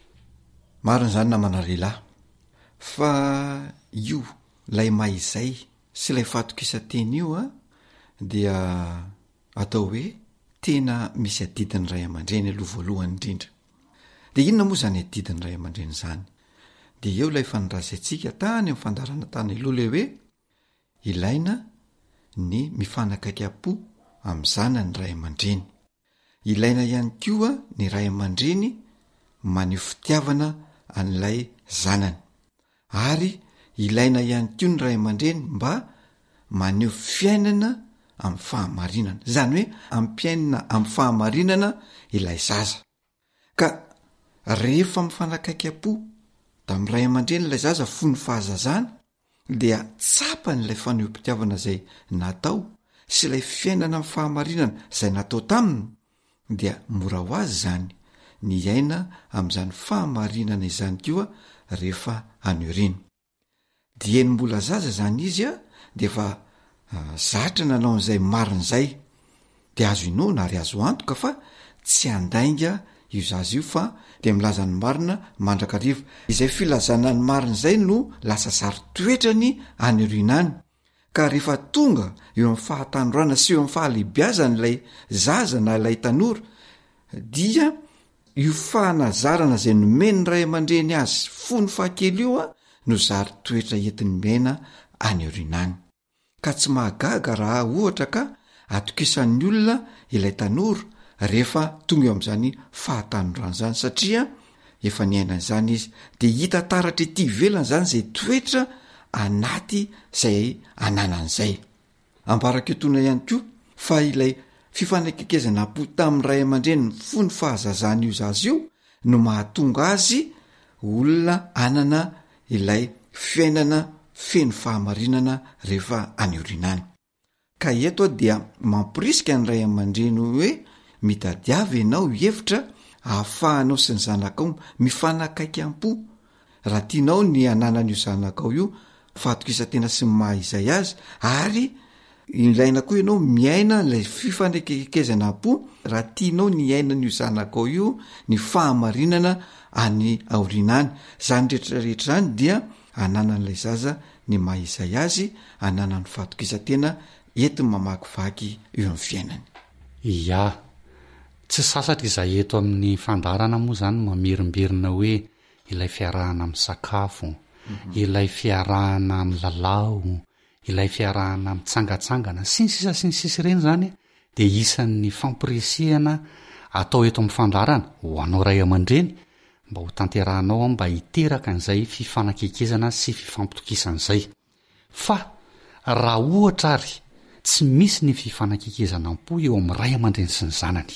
maro n'izany namana lehilahy fa io lay maha izay sy ilay fahatokisantena io a dia atao hoe tena misy adidiny ray aman-dreny aloha voalohany indrindra dia inona moa zany adidiny ray aman-dreny izany dia eo ilay fanondrasantsika tany amin'ny fandarana tany aloha le hoe ilaina ny mifanakaiky-po amin'ny zanany ray aman-dreny ilaina ihany koa ny ray aman-dreny maneho fitiavana an'ilay zanany ary ilaina ihany koa ny ray aman-dreny mba maneho fiainana amin'ny fahamarinana zany hoe ampiainana amin'ny fahamarinana ilay zaza ka rehefa mifanakaiky-po da amin'ny ray aman-dreny ilay zaza fony fahazazana dia tsapan'ilay faneho-pitiavana izay natao sy ilay fiainana amin'ny fahamarinana izay natao taminy dia mora ho azy zany ny aina amin'izany fahamarinana izany koa rehefa aneoriny dia ny mbola zaza zany izy a dia efa uh, zatra nanao n'izay marin'izay dia azo inona ary azo antoka fa tsy andainga io zazy io fa de milazany marina mandrakariva izay filazana ny marina zay no lasa zary toetrany any rinany ka rehefa tonga eo amin'ny fahatandroana sy eo amin'ny fahalehibiazan'ilay zaza na ilay tanora dia io fahanazarana zay nomeny ray aman-dreny azy fony fahakely io a no zary toetra entiny mena any rinany ka tsy mahagaga raha ohatra ka atokisan'ny olona ilay tanora rehefa tonga eo amin'izany fahatandroana zany satria efa niainana izany izy de hita taratra ety ivelany zany zay toetra anaty zay ananan'izay ambaraka etona ihany koa fa ilay fifanekekezana po tamin'ny ray aman-dreny ny fony fahazazany io zazy io no mahatonga azy olona anana ilay fiainana feno fahamarinana rehefa aniorinany ka eto dia mampirisika ny ray aman-dreny hoe mitadiavy ianao hevitra ahafahanao sy ny zanakao mifanakaiky am-po raha tianao ny ananan'io zanakao io fahatokisa-tena sy maha izay azy ary ilaina koa ianao miaina lay fifanekekezana am-po raha tianao ny ainan'io zanakao io ny fahamarinana any aorinany zany rehetrarehetra zany dia ananan'ilay zaza ny maha izay azy ananany fahatokisa-tena entiny mamakivaky eo amin'ny fiainany ia tsy sasatra izay eto amin'ny fandarana moa zany mamerimberina hoe ilay fiarahana amin'ny sakafo mm-hmm. ilay fiarahana amin'ny lalao ilay fiarahana amin'ny tsangatsangana sy ny sisa sy ny sisy ireny zany de isan'ny fampiresehana atao eto amin'ny fandarana ho anao ray aman-dreny mba ho tanterahanao mba hiteraka an'izay fifanakekezana sy fifampitokisan'izay fa raha ohatra ary tsy misy ny fifanakekezana am-po eo amin'ny ray aman-dreny sy ny zanany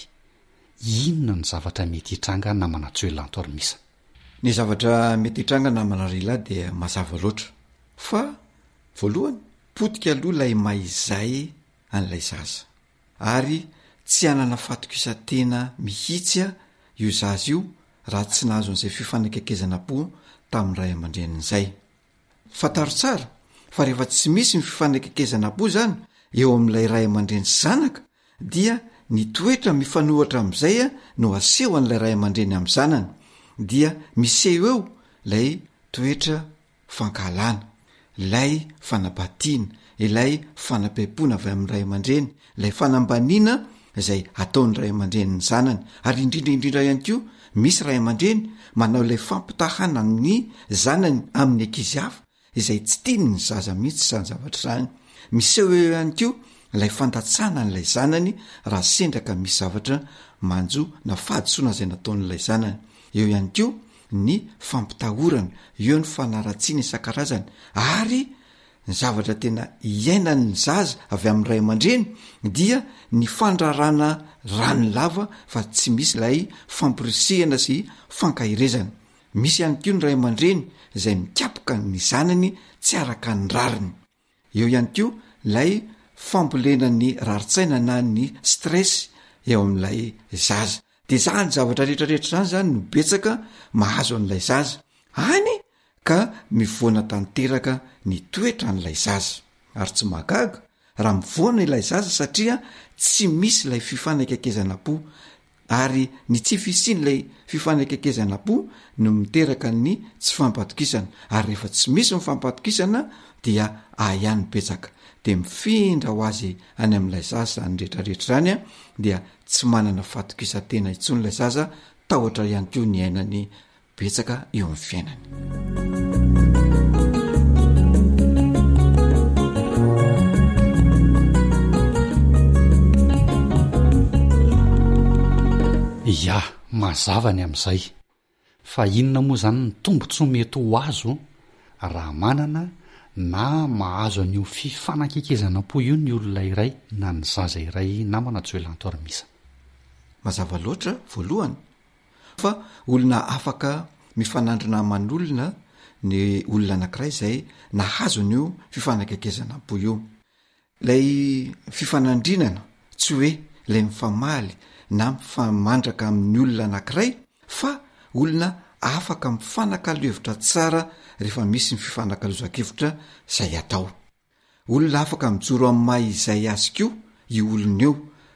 inona ny zavatra mety hitranga namana tsoelantoarymisa ny zavatra mety hitranga namana rila dia mazava loatra fa voalohany potika aloha lay maizay an'ilay zaza ary tsy anana fatokisa-tena mihitsya io zazy io raha tsy nahazo an'izay fifanekekezana-po tamin'ny ray aman-drenin'izay fataro tsara fa rehefa tsy misy ny fifanekekezana-po zany eo amin'ilay ray aman-dreny zanaka dia ny toetra mifanohatra amin'izay a no aseho an'ilay ray aman-dreny amin'ny zanany dia miseho eo lay toetra fankalana ilay fanabatiana ilay fanapaipona avy amin'ny ray aman-dreny ilay fanambaniana izay ataon'ny ray aman-dreny ny zanany ary indrindraindrindra ihany koa misy ray aman-dreny manao ilay fampitahana ny zanany amin'ny ankizy hafa izay tsy tiany ny zaza mihitsy zany zavatra zany miseho eo ihany koa ilay fandatsana n'ilay zanany raha sendraka misy zavatra manjo na fahadisoana izay nataon'ilay zanany eo ihany koa ny fampitahorana eo ny fanaratsiana isan-karazany ary ny zavatra tena iainany zaza avy amin'ny ray aman-dreny dia ny fandrarana rano lava fa tsy misy ilay fampirisehana sy fankahirezana misy ihany koa ny ray aman-dreny izay mikapoka ny zanany tsy araka ny rariny eo ihany koa ilay fambolena ny raritsaina na ny stress eo amin'ilay zaza de zany zavatra rehetrarehetra zany zany no betsaka mahazo an'ilay zaza any ka mivoana tanteraka ny toetra n'ilay zaza ary tsy mahagaga raha mivoana ilay zaza satria tsy misy ilay fifanekekezana-po ary ny tsy fisian'ilay fifanekekezana-po no miteraka ny tsy fampatokisana ary rehefa tsy misy ny fampatokisana dia ahihany betsaka de mifindra ho azy any amin'ilay zaza zany rehetrarehetra zany a dia tsy manana fatokisa-tena itson'ilay zaza tahotra ihany koa ny ainany betsaka eo amin'ny fiainany ia mazavany amin'izay fa inona moa zany ny tombontsoa mety ho azo raha manana na mahazo an'io fifanakekezana-po io ny olona iray na ny zaza iray namana tsoelantoarymisa mazava loatra voalohany fa olona afaka mifanandrina aman'olona ny olona anankiray izay nahazo an'io fifanakekezana-po io lay fifanandrinana tsy hoe lay mifamaly na mifamandraka amin'ny olona anankiray fa olona afaka mifanakaloevitra tsara rehefa misy ny fifanakalozakevitra izay atao olona afaka mijoro amin'ny maha izay azy koa io olona eo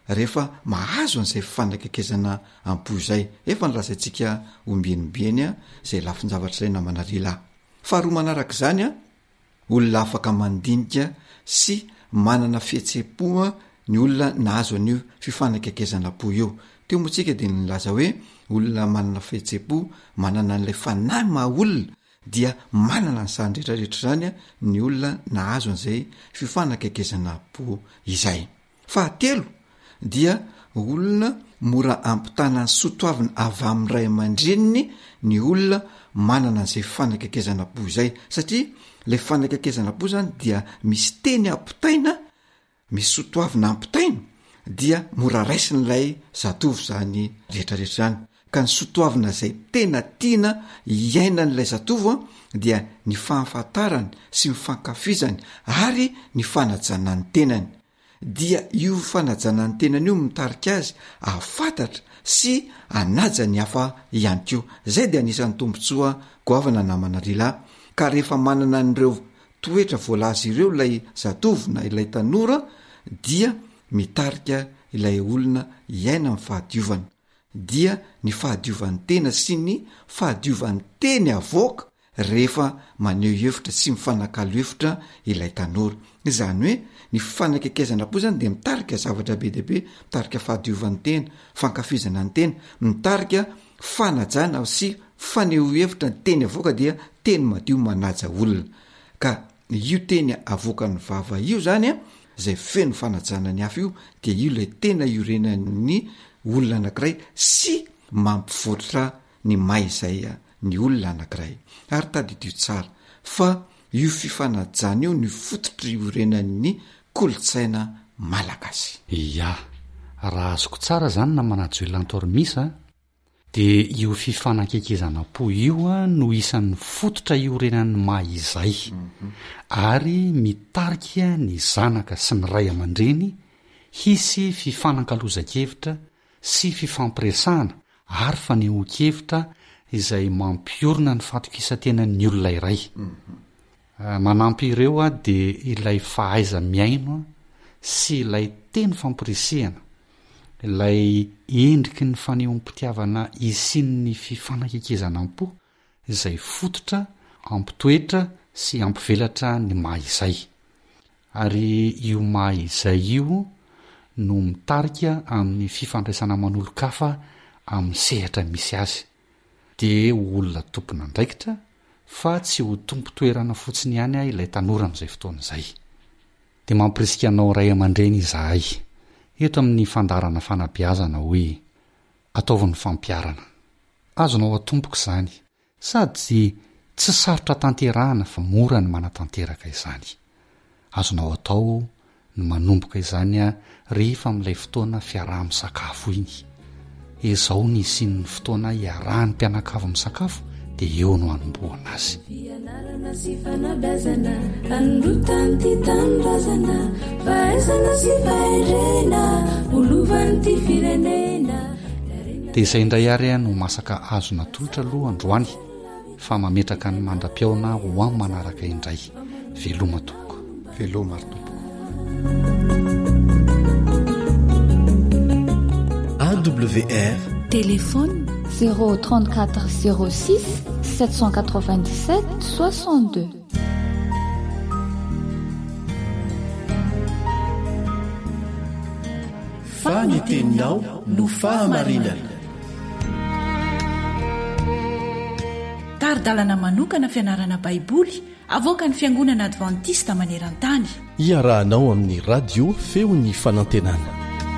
rehefa mahazo an'izay fifanakakezana ampo izay efa nylazaintsika ombienibieny a zay lafinjavatra izay namanarila faharoa manaraka izany a olona afaka mandinika sy manana fihetsepoa ny olona nahazo an'io fifanakakezana po io teo moatsika dia nylaza hoe olona manana fihetsepo manana n'ilay fanahy maha olona dia manana ny sany rehetrarehetra zany a ny olona nahazo an'izay fifanakakezana po izay fahatelo dia olona mora ampitana ny sotoavina avy amin'ny ray aman-dreniny ny olona manana an'izay fifanakakezana po izay satria le fifanakakezana po zany dia misy teny ampitaina misy sotoavina ampitaina dia mora raisin'ilay zatovy zany rehetrarehetra zany ka ny sotoavina izay tena tiana iainan'ilay zatovy dia ny fahafantarany sy mifankafizany ary ny fanajana ny tenany dia io fanajana ny tenany io mitarika azy ahafantatra sy anaja ny hafa ihany koa zay dia anisan'ny tombontsoa goavana namanarila ka rehefa manana an'ireo toetra voalaza ireo ilay zatovy na ilay tanora dia mitarika ilay olona iaina amin'ny fahadiovana dia ny fahadiovan'ny tena sy ny fahadiovan'ny teny avoaka rehefa maneho hevitra sy mifanakalo hevitra ilay tanora izany hoe ny fifanakakezana po zany dia mitarika zavatra be deaibe mitarika fahadiovan'ny tena fankafizana ny tena mitarika fanajana sy faneho hevitra ny teny avoaka dia teny madio manaja olona ka io teny avoaka ny vava io zany a zay feno fanajana ny hafa io dia io lay tena iorenan'ny olona anankiray sy mampivoatra ny may izay ny olona anankiray ary tadidio tsara fa io fifanajana io ny fototra iorenan'ny kolotsaina malagasy ia raha azoko tsara zany na manajo elantormisa dia io fifanakakezana po io a no isan'ny fototra iorenan'ny may izay mm-hmm. ary mitarika ny zanaka sy ny ray aman-dreny hisy fifanankalozakevitra sy fifampiresahana ary fanehoan-kevitra izay mampiorona ny fatokisa-tenan'ny olona iray mm-hmm. manampy ireo a dia ilay fahaiza miaino sy ilay teny fampiresehana ilay endriky ny fanehoam-pitiavana isin'ny fifanakakezana ampo izay fototra ampitoetra sy ampivelatra ny maha izay ary io maha izay io no mitarika amin'ny fifandraisana manolo-kafa amin'ny sehatra misy azy dia olona tompona ndraikitra fa tsy ho tompo-toerana fotsiny ihany a ilay tanora amin'izay fotoana izay dia mampirisika anao ray aman-dreny izahay eto amin'ny fandarana fanabeazana hoe ataovany fampiarana azonao atompoka izany sady tsy sarotra tanterahana fa mora ny manatanteraka izany azonao atao ny manomboka izany a rehefa amin'ilay fotoana fiaraha misakafo iny izao ny isin'ny fotoana iarahan'ny mpianakavo misakafo dia eo no anomboana azy fianarana sy fanabazana androtany ty tanindrazana fahaizana sy faherena olovany ty firenena dia izay indray ary a no masaka azona tolotra aloha androany fa mametraka ny mandra-piaona ho amin'ny manaraka indray veloma toko veloma ary tompoko A W R téléphone zéro trente-quatre zéro six sept cent quatre-vingt-dix-sept soixante-deux. Faniteninao no fahamarinana. Taridalana manokana fianarana baiboly avoaka ny fiangonana advantista maneran-tany. Iarahanao amin'ny radio feon'ny fanantenana.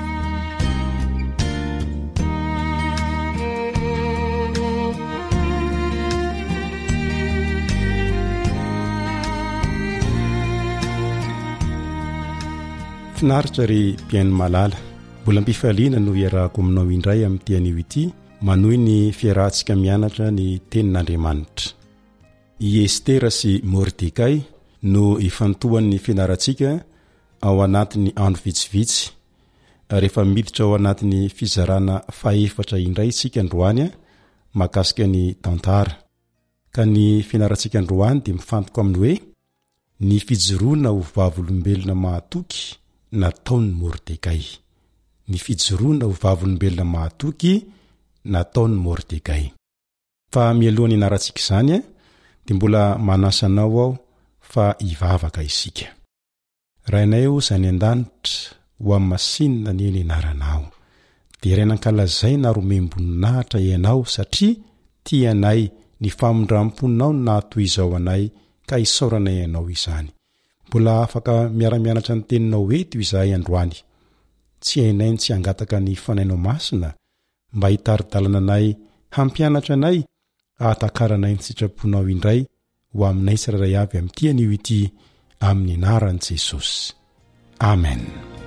Finaritra ry mpiaino malala mbola mpifaliana no iarahako aminao indray amin'ny tianio ity manohy ny fiarahantsika mianatra ny tenin'Andriamanitra. I Estera sy Mordekay no ifantohan'ny fianarantsika ao anatin'ny andro vitsivitsy rehefa miditra ao anatin'ny fizarana faefatra indray isika androany makasika ny tantara ka ny fianarantsika androany dia mifantoka amin'ny hoe ny fijoroana ho vavolombelona mahatoky nataon'ny Mordekay. ny fijoroana ho vavolombelona mahatoky nataony Mordekay. Fa mialohan'ny ianarantsika izany dia mbola manasanao aho fa hivavaka isika. Rainay o izany an-danitra ho amin'ny masinina ny eny ianaranao. Dia iray nankalazay na romem-boninahitra ianao satria tianay ny famondram-ponao nahatoy izao anay ka isaoranay ianao izany. Mbola afaka miara-mianatra ny teninao eto izahay androany. Tsy hainay tsy hangataka ny fanainao masina mba hitaridalana anay hampianatra anay ahatakaranay ny sitraponao indray ho aminay tsirairay avy amin'ity anio ity amin'ny anaran'i Jesosy. Amen.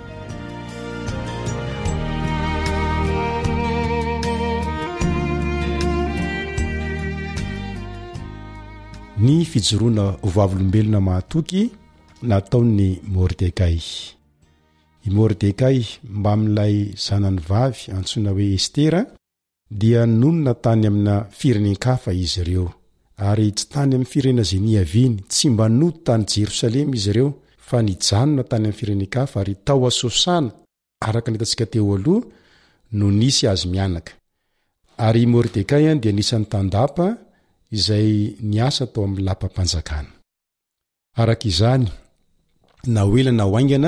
Ny fijoroana ho vavolombelona mahatoky nataony Mordekay. I Mordekay mba amin'ilay zanany vavy antsoina hoe Estera dia nonona tany amina firenenkafa izy ireo, ary tsy tany amin'ny firena izay niaviany, tsy mba noto tany Jerosalema izy ireo fa nijanona tany amin'ny firenenkafa ary tao asosana araka ny hitantsika teo aloha no nisy azy mianaka. Ary Mordekay dia nisan'ny tandapa izay niasa tao amin'ny lapam-panjakana. Araka izany na oelana hoaingana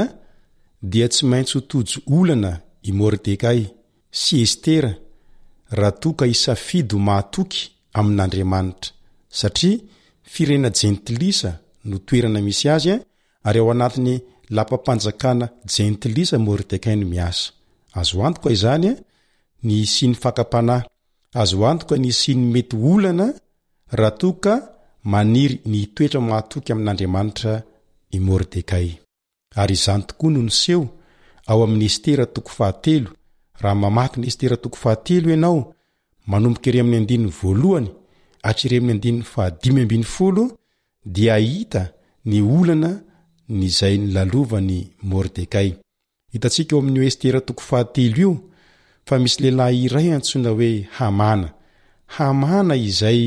dia tsy maintsy ho tojo olana i Mordekay sy Estera raha toka isafidy ho mahatoky amin'Andriamanitra, satria firena jentilisa no toerana misy azy ary ao anatiny lapam-panjakana jentilisa Mordekay no miasa. Azo antoka izany ny siny fakapanahy, azo antoka ny siny mety olana raha toka maniry ny toetra mahatoky amin'Andriamanitra i Mordekay. Ary izany tokoa no niseho ao amin'ny Estera toko fahatelo. Raha mamaky ny Estera toko fahatelo ianao manomboka ery amin'ny andininy voalohany hatreny amin'ny andininy fahadimy ambin'ny folo dia hita ny olana n'izay nilalovany Mordekay. Hitantsika ao amin'ny Estera toko fahatelo io fa misy lehilahy iray antsoina hoe Hamana. Hamana izay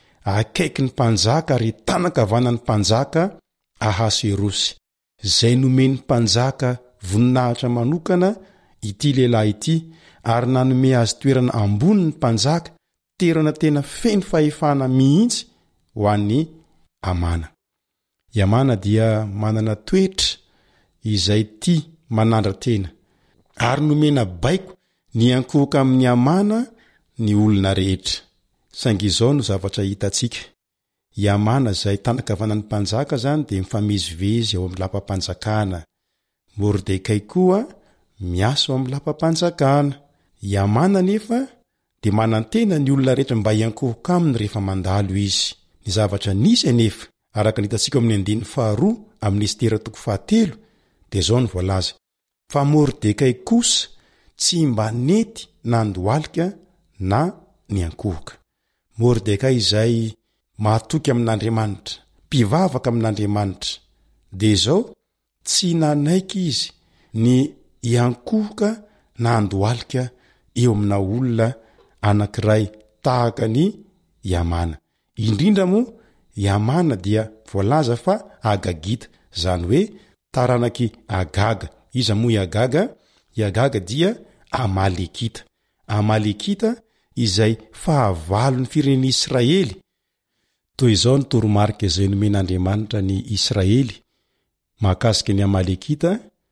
akaiky ny mpanjaka ary tanakavanan'ny mpanjaka Ahasuerosy, izay nomeny mpanjaka voninahitra manokana ity lehilahy ity ary nanome azy toerana ambony ny mpanjaka, toerana tena feno fahefana mihitsy ho an'ny Amana. I Amana dia manana toetra izay tia manandra tena ary nomena baiko ny ankohoka amin'ny Amana ny olona rehetra. Saingy izao no zavatra hitantsika. I Amana izay tanakavanan'ny mpanjaka zany dia mifamezivezy ao amin'ny lapam-panjakana. Mordekay koa miasa ao amin'ny lapam-panjakana. I Amana nefa dia manantena ny olona rehetra mba hiankohoka aminy rehefa mandalo izy. Ny zavatra nisy anefa araka ny hitantsika amin'ny andininy faharoa amin'ny Estera toko fahatelo dia izao no voalaza. Fa Mordekay kosa tsy mba nety nandohalika na niankohoka. Mordekay izay mahatoky amin'Andriamanitra, mpivavaka amin'Andriamanitra, dia izao tsy nanaiky izy ny iankohoka na andohalika eo amina olona anankiray tahaka ny Amana. Indrindra moa i Amana dia voalaza fa Agagita, zany hoe taranaky Agaga. Iza moa i Agaga? I Agaga dia Amalekita. Amalekita izay fahavalo ny firenen'i Israely. Toy izao ny toromarika izay nomen'Andriamanitra ny Israely mahakasika ny Amalekita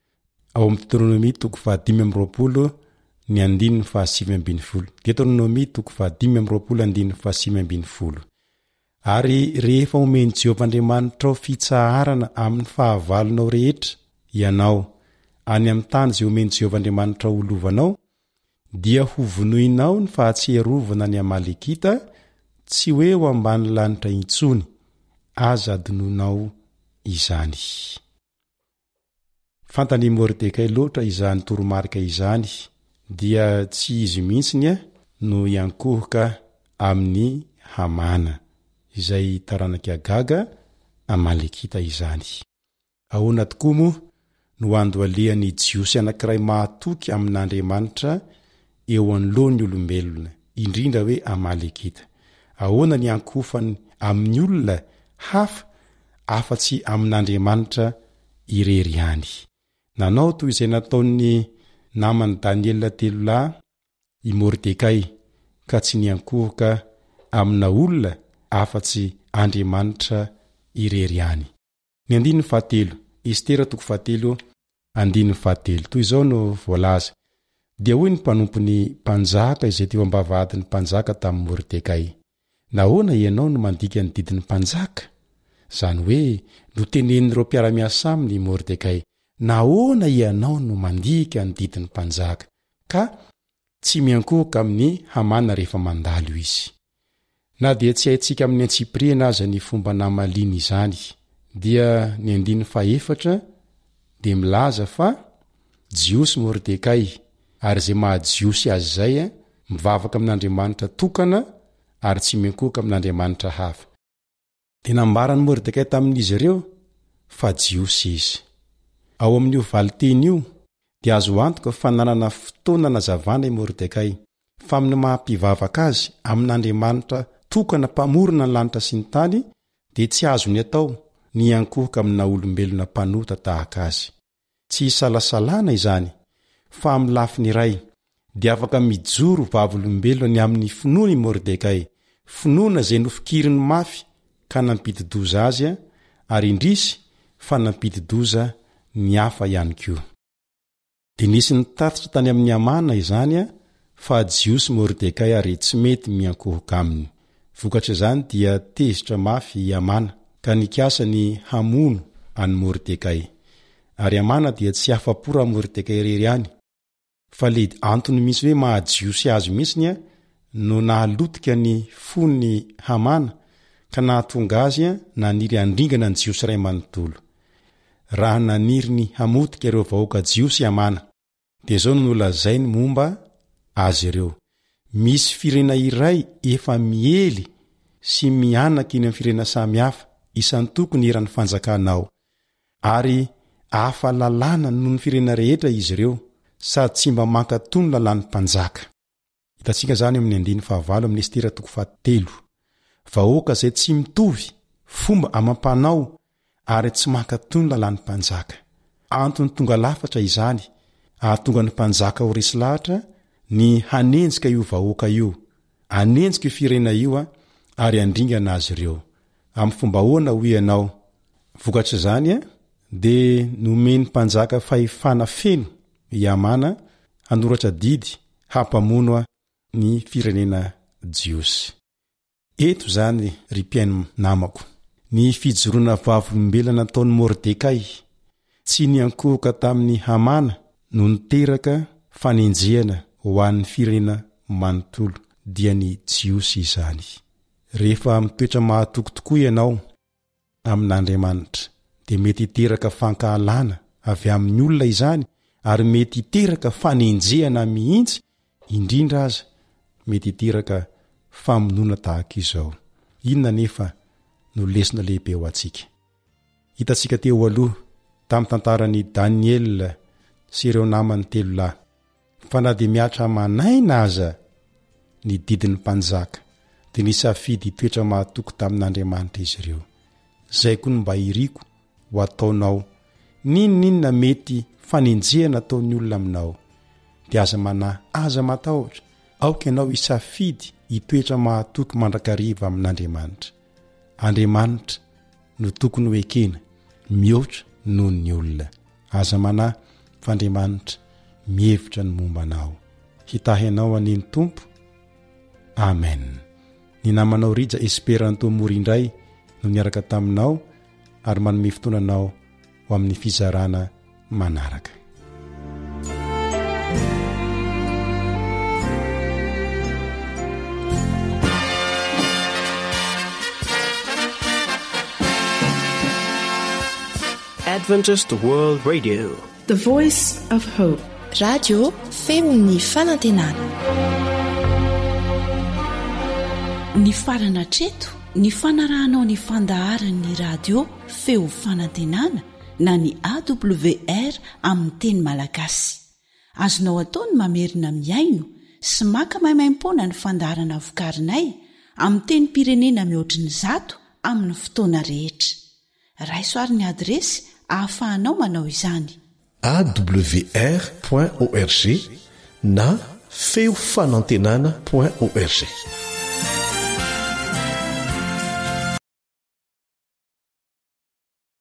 ao amin'ny Deutéronomie toko fahadimy amby roapolo ny andininy fahasivy ambin'ny folo. Deutéronomie toko fahadimy amby roapolo andininy fahasivy ambin'ny folo. Ary rehefa omeny Jehovah Andriamanitra ao fitsaharana amin'ny fahavalonao rehetra ianao any amin'ny tany izay omeny Jehovah Andriamanitra ho lovanao, dia ho vonoinao ny fahatseharovana ny Amalekita, tsy hoe ho ambany lanitra intsony, aza adinonao izany. Fantany Mordekay loatra izany toromarika izany, dia tsy izy mihitsiny no iankohoka amin'ny Hamana izay taranaky Agaga Amalekita izany. Ahoana tokoa moa no andoalehan'ny jiosy anankiray mahatoky amin'Andriamanitra eo anoloan'ny olombelona, indrindra hoe Amalekita. Ahoana ny ankofany amin'ny olona hafa afa-tsy amin'Andriamanitra irery ihany. Nanao toy izay nataon'ny namany daniela telo lahy i Mordekay ka tsy niankohoka amina olona afa-tsy Andriamanitra irery ihany. Ny andiny fahatelo, Estera toko fahatelo andiny fahatelo. Toy izao no voalaza. Dia hoy ny mpanompony mpanjaka izay teo ambavahadin'ny mpanjaka tamin'ny Mordekay: nahoana ianao no mandika ny didin'ny mpanjaka? Zany hoe notenen'ireo mpiara-miasa aminy Mordekay: nahoana ianao no mandika ny didin'ny mpanjaka? Ka tsy miankohoka amin'ny Hamana rehefa mandalo izy. Na dia tsy haintsika amin'ny antsipriana aza ny fomba namaliana izany. Dia ny andiny faefatra dia milaza fa jiosy Mordekay, ary zay mahajiosy azy zay a, mivavaka amin'Andriamanitra tokana ary tsy miankohoka amin'Andriamanitra hafa. Dia nambarany Mordekay tamin'izy ireo fa jiosy izy. Ao amin'io valiteny io dia azo antoka fa nanana fotoana nazavana i Mordekay fa amin'ny mahampivavaka azy amin'Andriamanitra tokana mpamorona ny lanitra sy ny tany, dia tsy azo ny atao ny ankohoka amina olombelona mpanota tahaka azy. Tsy salasalana izany, fa amin'ny lafiny iray dia afaka mijoro vavolombelona ny amin'ny finoana i Mordekay, finoana izay nofikiriny mafy ka nampidi-doza azy, ary indrisy fa nampidi-doza ny hafa ihany koa. Dia nisy nitatitra tany amin'ny Hamana izany fa jiosy Mordekay ary tsy mety miankohoka aminy. Vokatra izany dia tezitra mafy i Hamana ka nikasa ny hamono any Mordekay. Ary Hamana dia tsy afa-pora Mordekay irery ihany, fa le antony misy hoe mahajiosy azy mihitsiny no nahalotika ny fon'ny Hamana ka nahatonga azy naniry andringana ny jiosy ray manontolo. Raha naniry ny hamotika ireo vahoaka jiosy Hamana, dia izao no nolazainy momba azy ireo: misy firena iray efa miely sy mianaka iny amin'ny firena samihafa isan'ny tokony eran'ny fanjakanao, ary ahafalalana noho ny firena rehetra izy ireo, sady tsy mba mankatony lalàn'ny mpanjaka. Hitantsika zany amin'ny andiny fahavalo amin'ny Estera toko fahatelo: vahoaka izay tsy mitovy fomba amam-panao ary tsy mankatony lalàn'ny mpanjaka. Antony tonga lafatra izany, ahatonga ny mpanjaka ho resy lahatra ny hanenjika io vahoaka io, hanenjika io firena io a, ary andringana azy ireo. Amin'ny fomba ahoana hoy ianao? Vokatra izany a, dia nomeny mpanjaka fahefana feno i Hamana hanoratra didy hampamono ny firenena jiosy. Eto zany ry mpiaino namako, ny fijoroana vavolombelona nataon'ny Mordekay tsy niankohoka tamin'ny Hamana no niteraka fanenjehana ho an'ny firena manontolo, dia ny jiosy izany. Rehefa mitoetra mahatoky tokoa ianao amin'Andriamanitra, dia mety hiteraka fankahalana avy amin'ny olona izany, ary mety hiteraka fanenjehana mihitsy, indrindra aza mety hiteraka famonoana tahaka izao. Inona nefa no lesona lehibe ho antsika? Hitantsika teo aloha tamin'ny tantaran'i Daniela sy ireo namany telo lahy, fa na dia miatra manaina aza ny didin'ny mpanjaka, dia nisafidy hitoetra mahatoky tamin'Andriamanitra izy ireo. Zay koa no mba iriko ho ataonao. Ninon'inona mety fanenjehana ataon'ny olona aminao, dia aza manahy, aza matahotra, aoka ianao isafidy hitoetra mahatoky mandrakariva amin'Andriamanitra. Andriamanitra no tokony ho ekena, mihoatra noho ny olona. Aza manahy fa Andriamanitra mihevitra ny momba anao. Hitahy anao aneny Tompo. Amen. Ny namanao Rija Esperanto Morindray no niaraka taminao ary manome fotoananao ho amin'ny fizarana manaraka. Adventist World Radio, the voice of hope. Radio Femon'ny Fanantenana. Ny farana treto, ny fanarahanao ny fandaharan'ny radio Feo Fanantenana na ny A W R amin'ny teny malagasy. Azonao atao ny mamerina miaino sy maka maimaimpoana ny fandaharana vokarinay amin'ny teny pirenena mihoatriny zato amin'ny fotoana rehetra. Raisoaryn'ny adresy ahafahanao manao izany: awr point org na feo fanantenana point org.